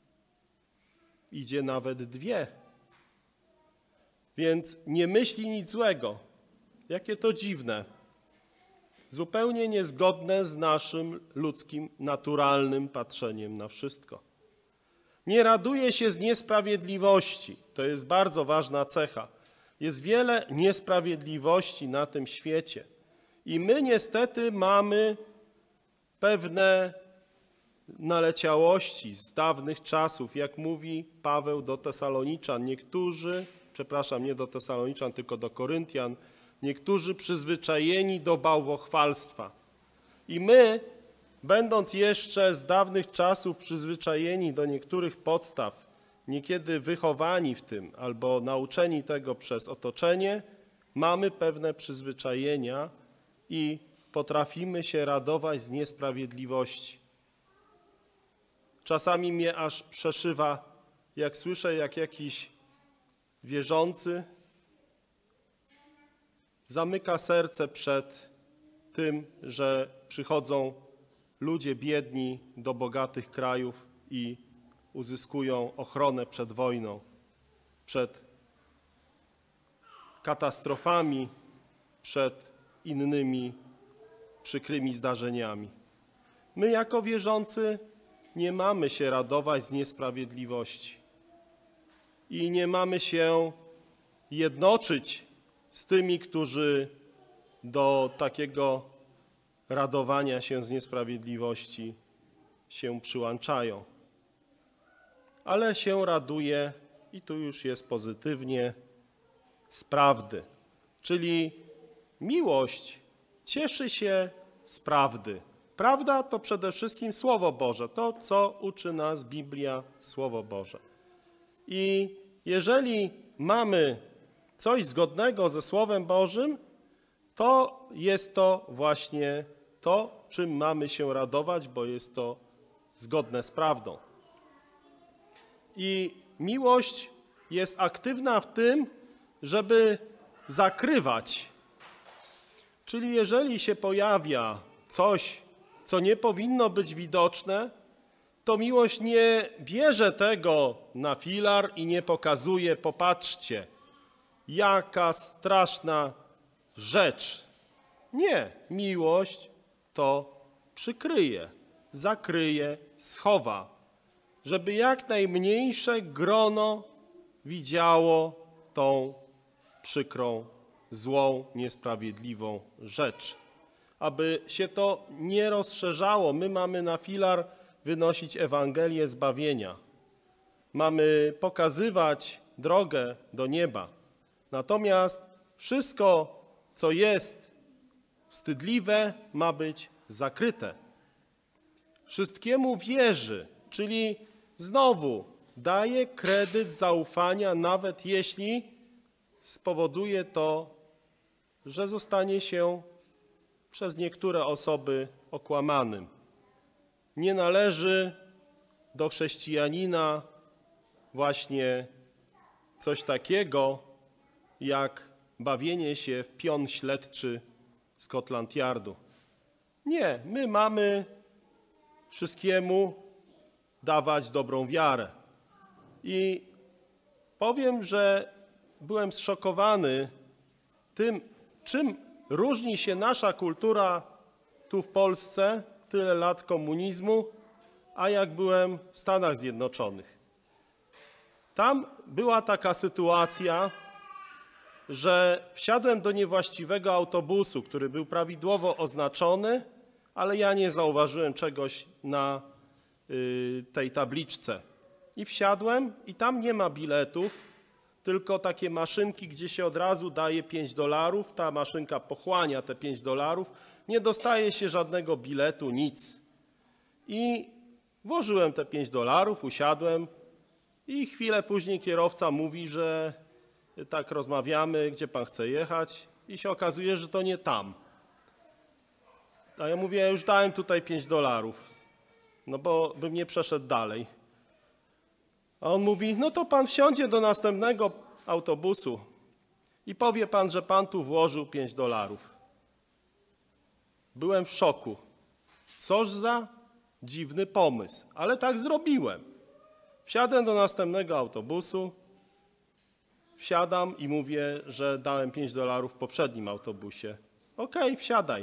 idzie nawet dwie. Więc nie myśli nic złego. Jakie to dziwne. Zupełnie niezgodne z naszym ludzkim, naturalnym patrzeniem na wszystko. Nie raduje się z niesprawiedliwości. To jest bardzo ważna cecha. Jest wiele niesprawiedliwości na tym świecie. I my niestety mamy pewne naleciałości z dawnych czasów, jak mówi Paweł do Tesaloniczan. Niektórzy, przepraszam, nie do Tesaloniczan, tylko do Koryntian, niektórzy przyzwyczajeni do bałwochwalstwa. I my, będąc jeszcze z dawnych czasów przyzwyczajeni do niektórych podstaw, niekiedy wychowani w tym albo nauczeni tego przez otoczenie, mamy pewne przyzwyczajenia i potrafimy się radować z niesprawiedliwości. Czasami mnie aż przeszywa, jak słyszę, jak jakiś wierzący zamyka serce przed tym, że przychodzą ludzie biedni do bogatych krajów i uzyskują ochronę przed wojną, przed katastrofami, przed innymi przykrymi zdarzeniami. My jako wierzący nie mamy się radować z niesprawiedliwości i nie mamy się jednoczyć z tymi, którzy do takiego radowania się z niesprawiedliwości się przyłączają. Ale się raduje, i tu już jest pozytywnie, z prawdy. Czyli miłość cieszy się z prawdy. Prawda to przede wszystkim Słowo Boże, to co uczy nas Biblia, Słowo Boże. I jeżeli mamy coś zgodnego ze Słowem Bożym, to jest to właśnie to, czym mamy się radować, bo jest to zgodne z prawdą. I miłość jest aktywna w tym, żeby zakrywać. Czyli jeżeli się pojawia coś, co nie powinno być widoczne, to miłość nie bierze tego na filar i nie pokazuje, popatrzcie, jaka straszna rzecz. Nie, miłość to przykryje, zakryje, schowa, żeby jak najmniejsze grono widziało tą przykrą, złą, niesprawiedliwą rzecz. Aby się to nie rozszerzało, my mamy na filar wynosić Ewangelię zbawienia. Mamy pokazywać drogę do nieba. Natomiast wszystko, co jest wstydliwe, ma być zakryte. Wszystkiemu wierzy, czyli znowu daje kredyt zaufania, nawet jeśli spowoduje to, że zostanie się przez niektóre osoby okłamanym. Nie należy do chrześcijanina właśnie coś takiego jak bawienie się w pion śledczy Scotland Yardu. Nie, my mamy wszystkiemu dawać dobrą wiarę. I powiem, że byłem zszokowany tym, czym różni się nasza kultura tu w Polsce, tyle lat komunizmu, a jak byłem w Stanach Zjednoczonych. Tam była taka sytuacja, że wsiadłem do niewłaściwego autobusu, który był prawidłowo oznaczony, ale ja nie zauważyłem czegoś na y, tej tabliczce. I wsiadłem i tam nie ma biletów, tylko takie maszynki, gdzie się od razu daje pięć dolarów. Ta maszynka pochłania te pięć dolarów. Nie dostaje się żadnego biletu, nic. I włożyłem te pięć dolarów, usiadłem i chwilę później kierowca mówi, że tak rozmawiamy, gdzie pan chce jechać i się okazuje, że to nie tam. A ja mówię, ja już dałem tutaj pięć dolarów, no bo bym nie przeszedł dalej. A on mówi, no to pan wsiądzie do następnego autobusu i powie pan, że pan tu włożył pięć dolarów. Byłem w szoku. Coż za dziwny pomysł, ale tak zrobiłem. Wsiadłem do następnego autobusu, wsiadam i mówię, że dałem pięć dolarów w poprzednim autobusie. Okej, wsiadaj.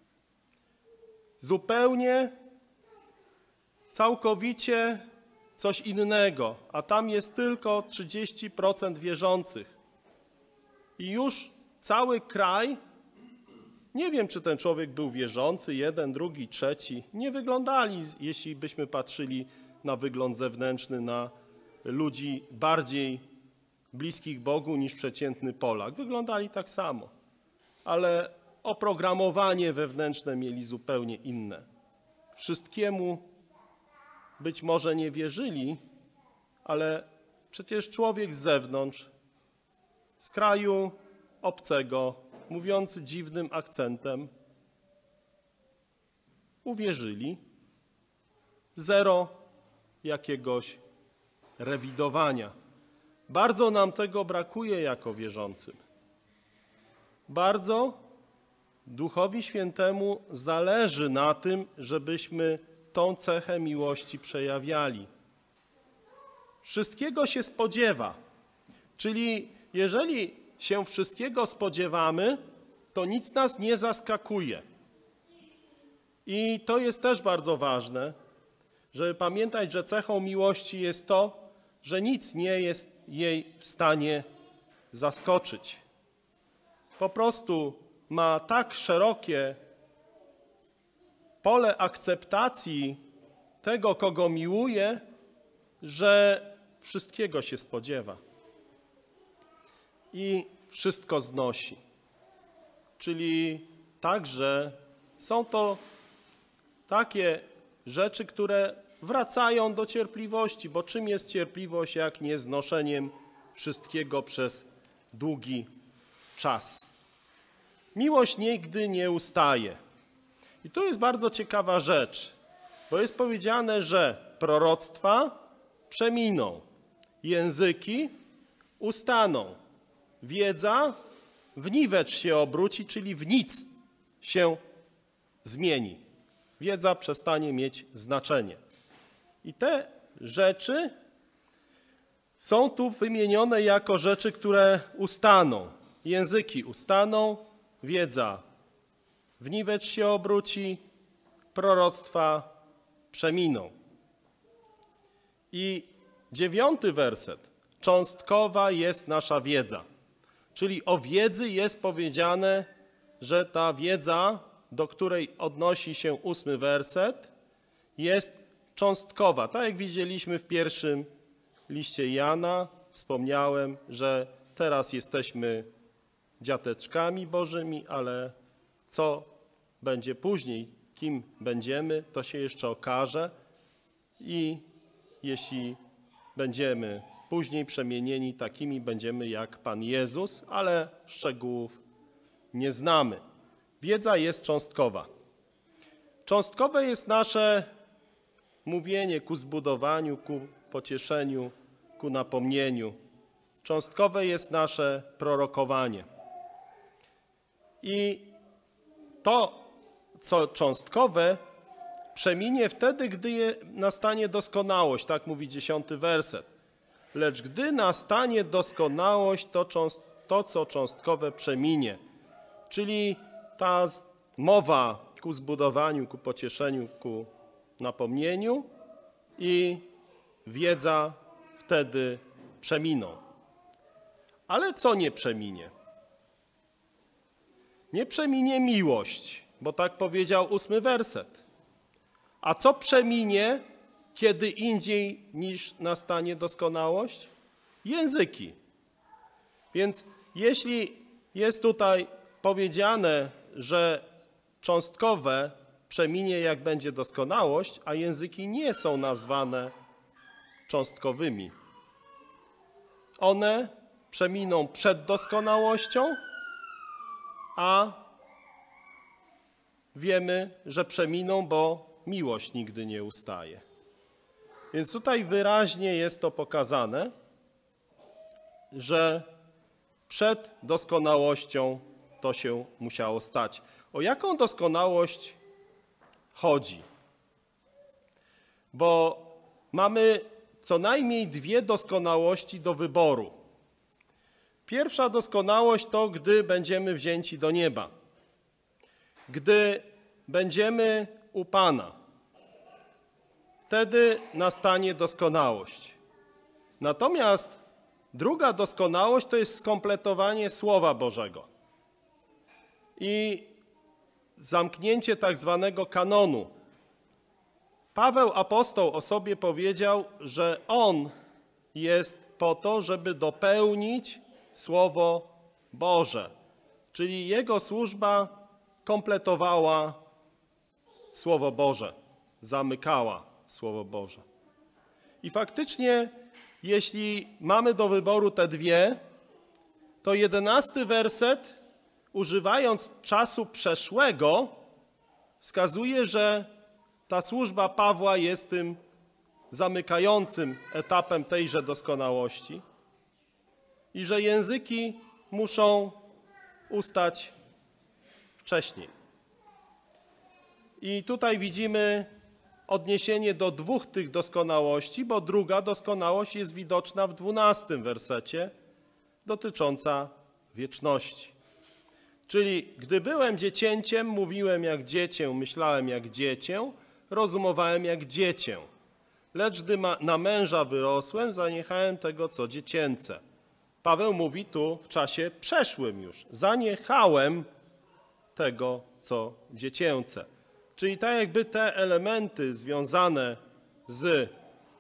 Zupełnie, całkowicie coś innego, a tam jest tylko trzydzieści procent wierzących. I już cały kraj, nie wiem, czy ten człowiek był wierzący, jeden, drugi, trzeci, nie wyglądali, jeśli byśmy patrzyli na wygląd zewnętrzny, na ludzi bardziej bliskich Bogu niż przeciętny Polak. Wyglądali tak samo, ale oprogramowanie wewnętrzne mieli zupełnie inne. Wszystkiemu być może nie wierzyli, ale przecież człowiek z zewnątrz, z kraju obcego, mówiący dziwnym akcentem, uwierzyli. Zero jakiegoś rewidowania. Bardzo nam tego brakuje jako wierzącym. Bardzo Duchowi Świętemu zależy na tym, żebyśmy tą cechę miłości przejawiali. Wszystkiego się spodziewa, czyli jeżeli się wszystkiego spodziewamy, to nic nas nie zaskakuje. I to jest też bardzo ważne, żeby pamiętać, że cechą miłości jest to, że nic nie jest jej w stanie zaskoczyć. Po prostu ma tak szerokie pole akceptacji tego, kogo miłuje, że wszystkiego się spodziewa i wszystko znosi. Czyli także są to takie rzeczy, które wracają do cierpliwości, bo czym jest cierpliwość, jak nie znoszeniem wszystkiego przez długi czas. Miłość nigdy nie ustaje. I to jest bardzo ciekawa rzecz, bo jest powiedziane, że proroctwa przeminą, języki ustaną, wiedza w niwecz się obróci, czyli w nic się zmieni. Wiedza przestanie mieć znaczenie. I te rzeczy są tu wymienione jako rzeczy, które ustaną. Języki ustaną, wiedza w niwecz się obróci, proroctwa przeminą. I dziewiąty werset. Cząstkowa jest nasza wiedza. Czyli o wiedzy jest powiedziane, że ta wiedza, do której odnosi się ósmy werset, jest cząstkowa. Tak jak widzieliśmy w pierwszym liście Jana, wspomniałem, że teraz jesteśmy dziateczkami Bożymi, ale co będzie później, kim będziemy, to się jeszcze okaże. I jeśli będziemy później przemienieni, takimi będziemy jak Pan Jezus, ale szczegółów nie znamy. Wiedza jest cząstkowa. Cząstkowe jest nasze mówienie ku zbudowaniu, ku pocieszeniu, ku napomnieniu. Cząstkowe jest nasze prorokowanie. I to, co cząstkowe, przeminie wtedy, gdy je nastanie doskonałość, tak mówi dziesiąty werset. Lecz gdy nastanie doskonałość, to, cząst, to co cząstkowe przeminie. Czyli ta mowa ku zbudowaniu, ku pocieszeniu, ku napomnieniu i wiedza wtedy przeminą. Ale co nie przeminie? Nie przeminie miłość, bo tak powiedział ósmy werset. A co przeminie kiedy indziej niż nastanie doskonałość? Języki. Więc jeśli jest tutaj powiedziane, że cząstkowe przeminie jak będzie doskonałość, a języki nie są nazwane cząstkowymi, one przeminą przed doskonałością, a wiemy, że przeminą, bo miłość nigdy nie ustaje. Więc tutaj wyraźnie jest to pokazane, że przed doskonałością to się musiało stać. O jaką doskonałość chodzi? Bo mamy co najmniej dwie doskonałości do wyboru. Pierwsza doskonałość to, gdy będziemy wzięci do nieba. Gdy będziemy u Pana. Wtedy nastanie doskonałość. Natomiast druga doskonałość to jest skompletowanie Słowa Bożego i zamknięcie tak zwanego kanonu. Paweł apostoł o sobie powiedział, że on jest po to, żeby dopełnić Słowo Boże, czyli jego służba kompletowała Słowo Boże, zamykała Słowo Boże. I faktycznie, jeśli mamy do wyboru te dwie, to jedenasty werset, używając czasu przeszłego, wskazuje, że ta służba Pawła jest tym zamykającym etapem tejże doskonałości i że języki muszą ustać wcześniej. I tutaj widzimy odniesienie do dwóch tych doskonałości, bo druga doskonałość jest widoczna w dwunastym wersecie, dotycząca wieczności. Czyli gdy byłem dziecięciem, mówiłem jak dziecię, myślałem jak dziecię, rozumowałem jak dziecię. Lecz gdy na męża wyrosłem, zaniechałem tego, co dziecięce. Paweł mówi tu w czasie przeszłym już. Zaniechałem tego, co dziecięce. Czyli tak jakby te elementy związane z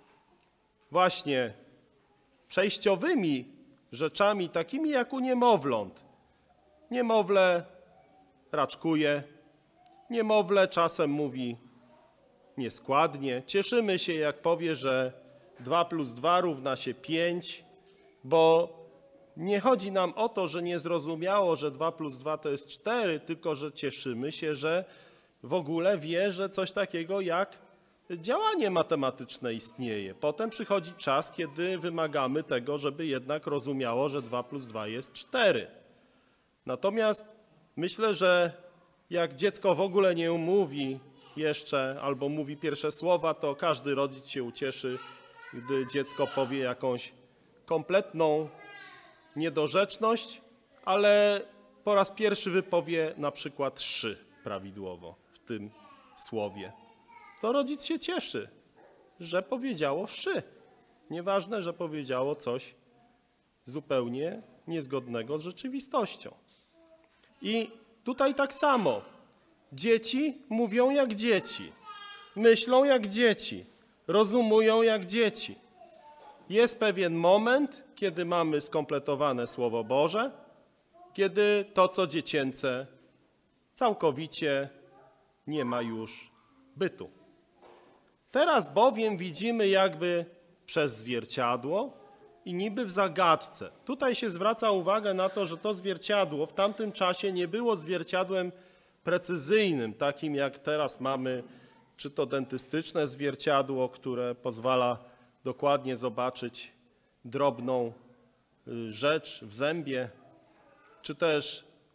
właśnie przejściowymi rzeczami, takimi jak u niemowląt. Niemowlę raczkuje, niemowlę czasem mówi nieskładnie. Cieszymy się, jak powie, że dwa plus dwa równa się pięć, bo nie chodzi nam o to, że nie zrozumiało, że dwa plus dwa to jest cztery, tylko że cieszymy się, że w ogóle wie, że coś takiego jak działanie matematyczne istnieje. Potem przychodzi czas, kiedy wymagamy tego, żeby jednak rozumiało, że dwa plus dwa jest cztery. Natomiast myślę, że jak dziecko w ogóle nie mówi jeszcze albo mówi pierwsze słowa, to każdy rodzic się ucieszy, gdy dziecko powie jakąś kompletną niedorzeczność, ale po raz pierwszy wypowie na przykład szy prawidłowo w tym słowie. To rodzic się cieszy, że powiedziało szy. Nieważne, że powiedziało coś zupełnie niezgodnego z rzeczywistością. I tutaj tak samo. Dzieci mówią jak dzieci, myślą jak dzieci, rozumują jak dzieci. Jest pewien moment, kiedy mamy skompletowane Słowo Boże, kiedy to, co dziecięce, całkowicie nie ma już bytu. Teraz bowiem widzimy jakby przez zwierciadło i niby w zagadce. Tutaj się zwraca uwagę na to, że to zwierciadło w tamtym czasie nie było zwierciadłem precyzyjnym, takim jak teraz mamy, czy to dentystyczne zwierciadło, które pozwala dokładnie zobaczyć drobną rzecz w zębie, czy też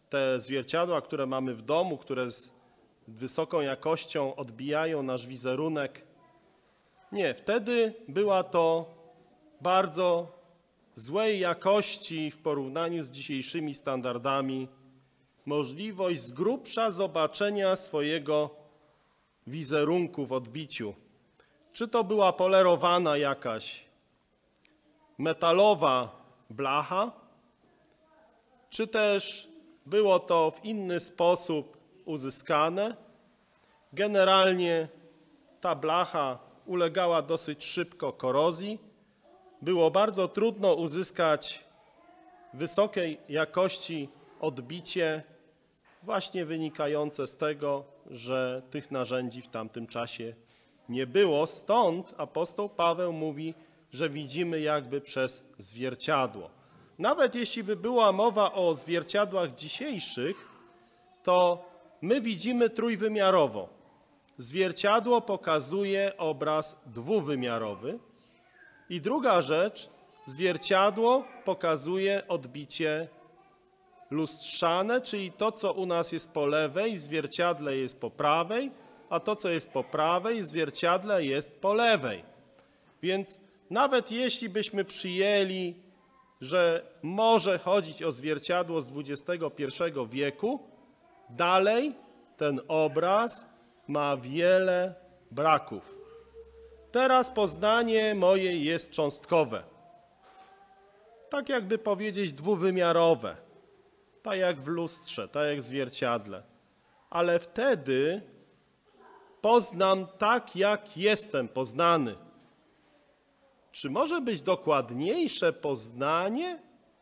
te zwierciadła, które mamy w domu, które z wysoką jakością odbijają nasz wizerunek. Nie, wtedy była to bardzo złej jakości w porównaniu z dzisiejszymi standardami możliwość z grubsza zobaczenia swojego wizerunku w odbiciu. Czy to była polerowana jakaś metalowa blacha, czy też było to w inny sposób uzyskane. Generalnie ta blacha ulegała dosyć szybko korozji. Było bardzo trudno uzyskać wysokiej jakości odbicie, właśnie wynikające z tego, że tych narzędzi w tamtym czasie nie było. Stąd apostoł Paweł mówi, że widzimy jakby przez zwierciadło. Nawet jeśli by była mowa o zwierciadłach dzisiejszych, to my widzimy trójwymiarowo. Zwierciadło pokazuje obraz dwuwymiarowy. I druga rzecz, zwierciadło pokazuje odbicie lustrzane, czyli to, co u nas jest po lewej, w zwierciadle jest po prawej, a to, co jest po prawej, w zwierciadle jest po lewej. Więc nawet jeśli byśmy przyjęli, że może chodzić o zwierciadło z dwudziestego pierwszego wieku, dalej ten obraz ma wiele braków. Teraz poznanie moje jest cząstkowe. Tak jakby powiedzieć dwuwymiarowe. Tak jak w lustrze, tak jak w zwierciadle. Ale wtedy poznam tak, jak jestem poznany. Czy może być dokładniejsze poznanie?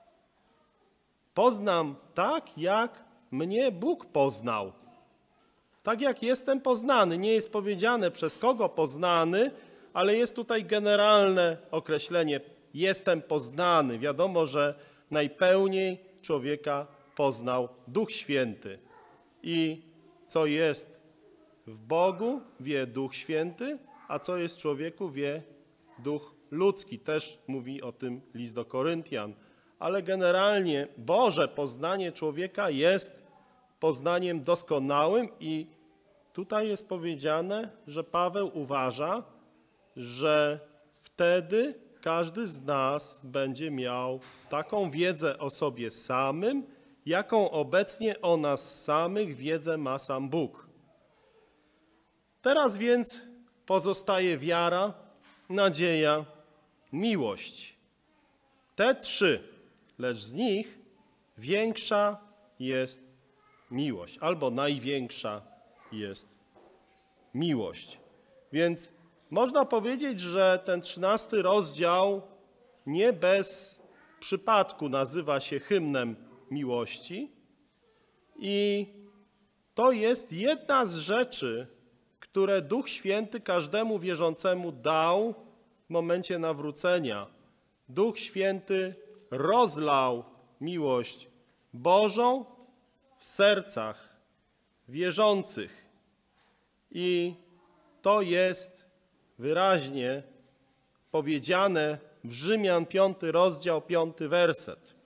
Poznam tak, jak mnie Bóg poznał. Tak jak jestem poznany. Nie jest powiedziane przez kogo poznany, ale jest tutaj generalne określenie. Jestem poznany. Wiadomo, że najpełniej człowieka poznał Duch Święty. I co jest w Bogu, wie Duch Święty, a co jest w człowieku, wie Duch ludzki. Też mówi o tym list do Koryntian. Ale generalnie Boże poznanie człowieka jest poznaniem doskonałym i tutaj jest powiedziane, że Paweł uważa, że wtedy każdy z nas będzie miał taką wiedzę o sobie samym, jaką obecnie o nas samych wiedzę ma sam Bóg. Teraz więc pozostaje wiara, nadzieja, miłość. Te trzy, lecz z nich większa jest miłość, albo największa jest miłość. Więc można powiedzieć, że ten trzynasty rozdział nie bez przypadku nazywa się hymnem miłości i to jest jedna z rzeczy, które Duch Święty każdemu wierzącemu dał w momencie nawrócenia. Duch Święty rozlał miłość Bożą w sercach wierzących i to jest wyraźnie powiedziane w Rzymian piąty rozdział, piąty werset.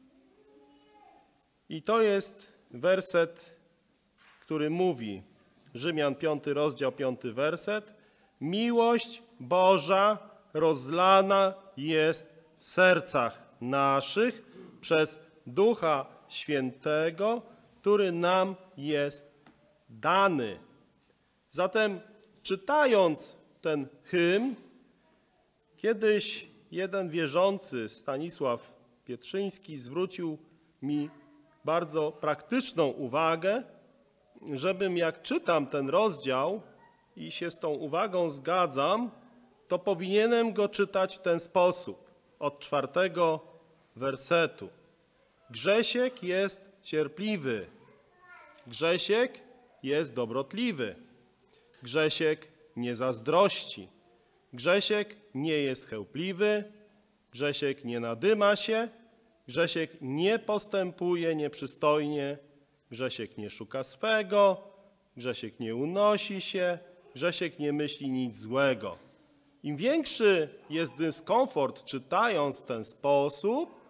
I to jest werset, który mówi, Rzymian piąty rozdział, piąty werset, miłość Boża rozlana jest w sercach naszych przez Ducha Świętego, który nam jest dany. Zatem czytając ten hymn, kiedyś jeden wierzący, Stanisław Pietrzyński, zwrócił mi bardzo praktyczną uwagę, żebym jak czytam ten rozdział i się z tą uwagą zgadzam, to powinienem go czytać w ten sposób, od czwartego wersetu. Grzesiek jest cierpliwy, Grzesiek jest dobrotliwy, Grzesiek nie zazdrości, Grzesiek nie jest chełpliwy, Grzesiek nie nadyma się, Grzesiek nie postępuje nieprzystojnie, Grzesiek nie szuka swego, Grzesiek nie unosi się, Grzesiek nie myśli nic złego. Im większy jest dyskomfort czytając w ten sposób,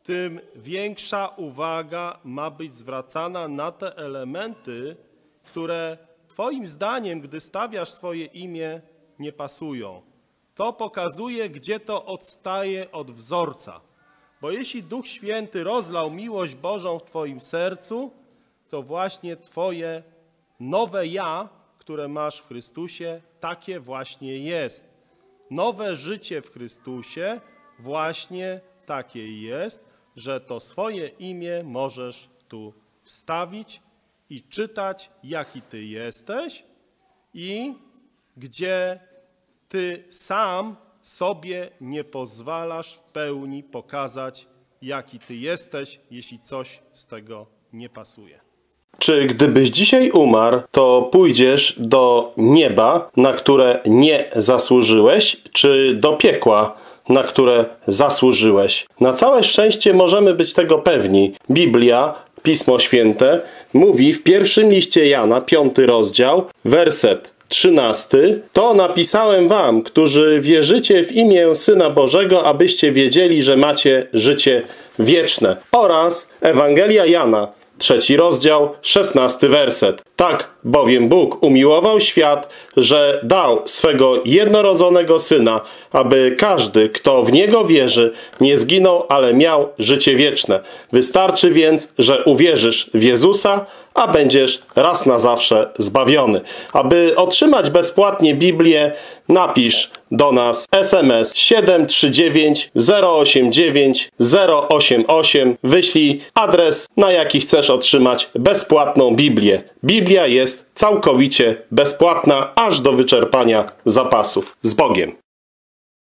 tym większa uwaga ma być zwracana na te elementy, które Twoim zdaniem, gdy stawiasz swoje imię, nie pasują. To pokazuje, gdzie to odstaje od wzorca. Bo jeśli Duch Święty rozlał miłość Bożą w Twoim sercu, to właśnie Twoje nowe ja, które masz w Chrystusie, takie właśnie jest. Nowe życie w Chrystusie właśnie takie jest, że to swoje imię możesz tu wstawić i czytać, jaki Ty jesteś i gdzie Ty sam sobie nie pozwalasz w pełni pokazać, jaki Ty jesteś, jeśli coś z tego nie pasuje. Czy gdybyś dzisiaj umarł, to pójdziesz do nieba, na które nie zasłużyłeś, czy do piekła, na które zasłużyłeś? Na całe szczęście możemy być tego pewni. Biblia, Pismo Święte, mówi w pierwszym liście Jana, piąty rozdział, werset trzynasty. To napisałem wam, którzy wierzycie w imię Syna Bożego, abyście wiedzieli, że macie życie wieczne. Oraz Ewangelia Jana, trzeci rozdział, szesnasty werset. Tak bowiem Bóg umiłował świat, że dał swego jednorodzonego Syna, aby każdy, kto w Niego wierzy, nie zginął, ale miał życie wieczne. Wystarczy więc, że uwierzysz w Jezusa, a będziesz raz na zawsze zbawiony. Aby otrzymać bezpłatnie Biblię, napisz do nas es em es siedem trzy dziewięć zero osiem dziewięć zero osiem osiem. Wyślij adres, na jaki chcesz otrzymać bezpłatną Biblię. Biblia jest całkowicie bezpłatna, aż do wyczerpania zapasów. Z Bogiem!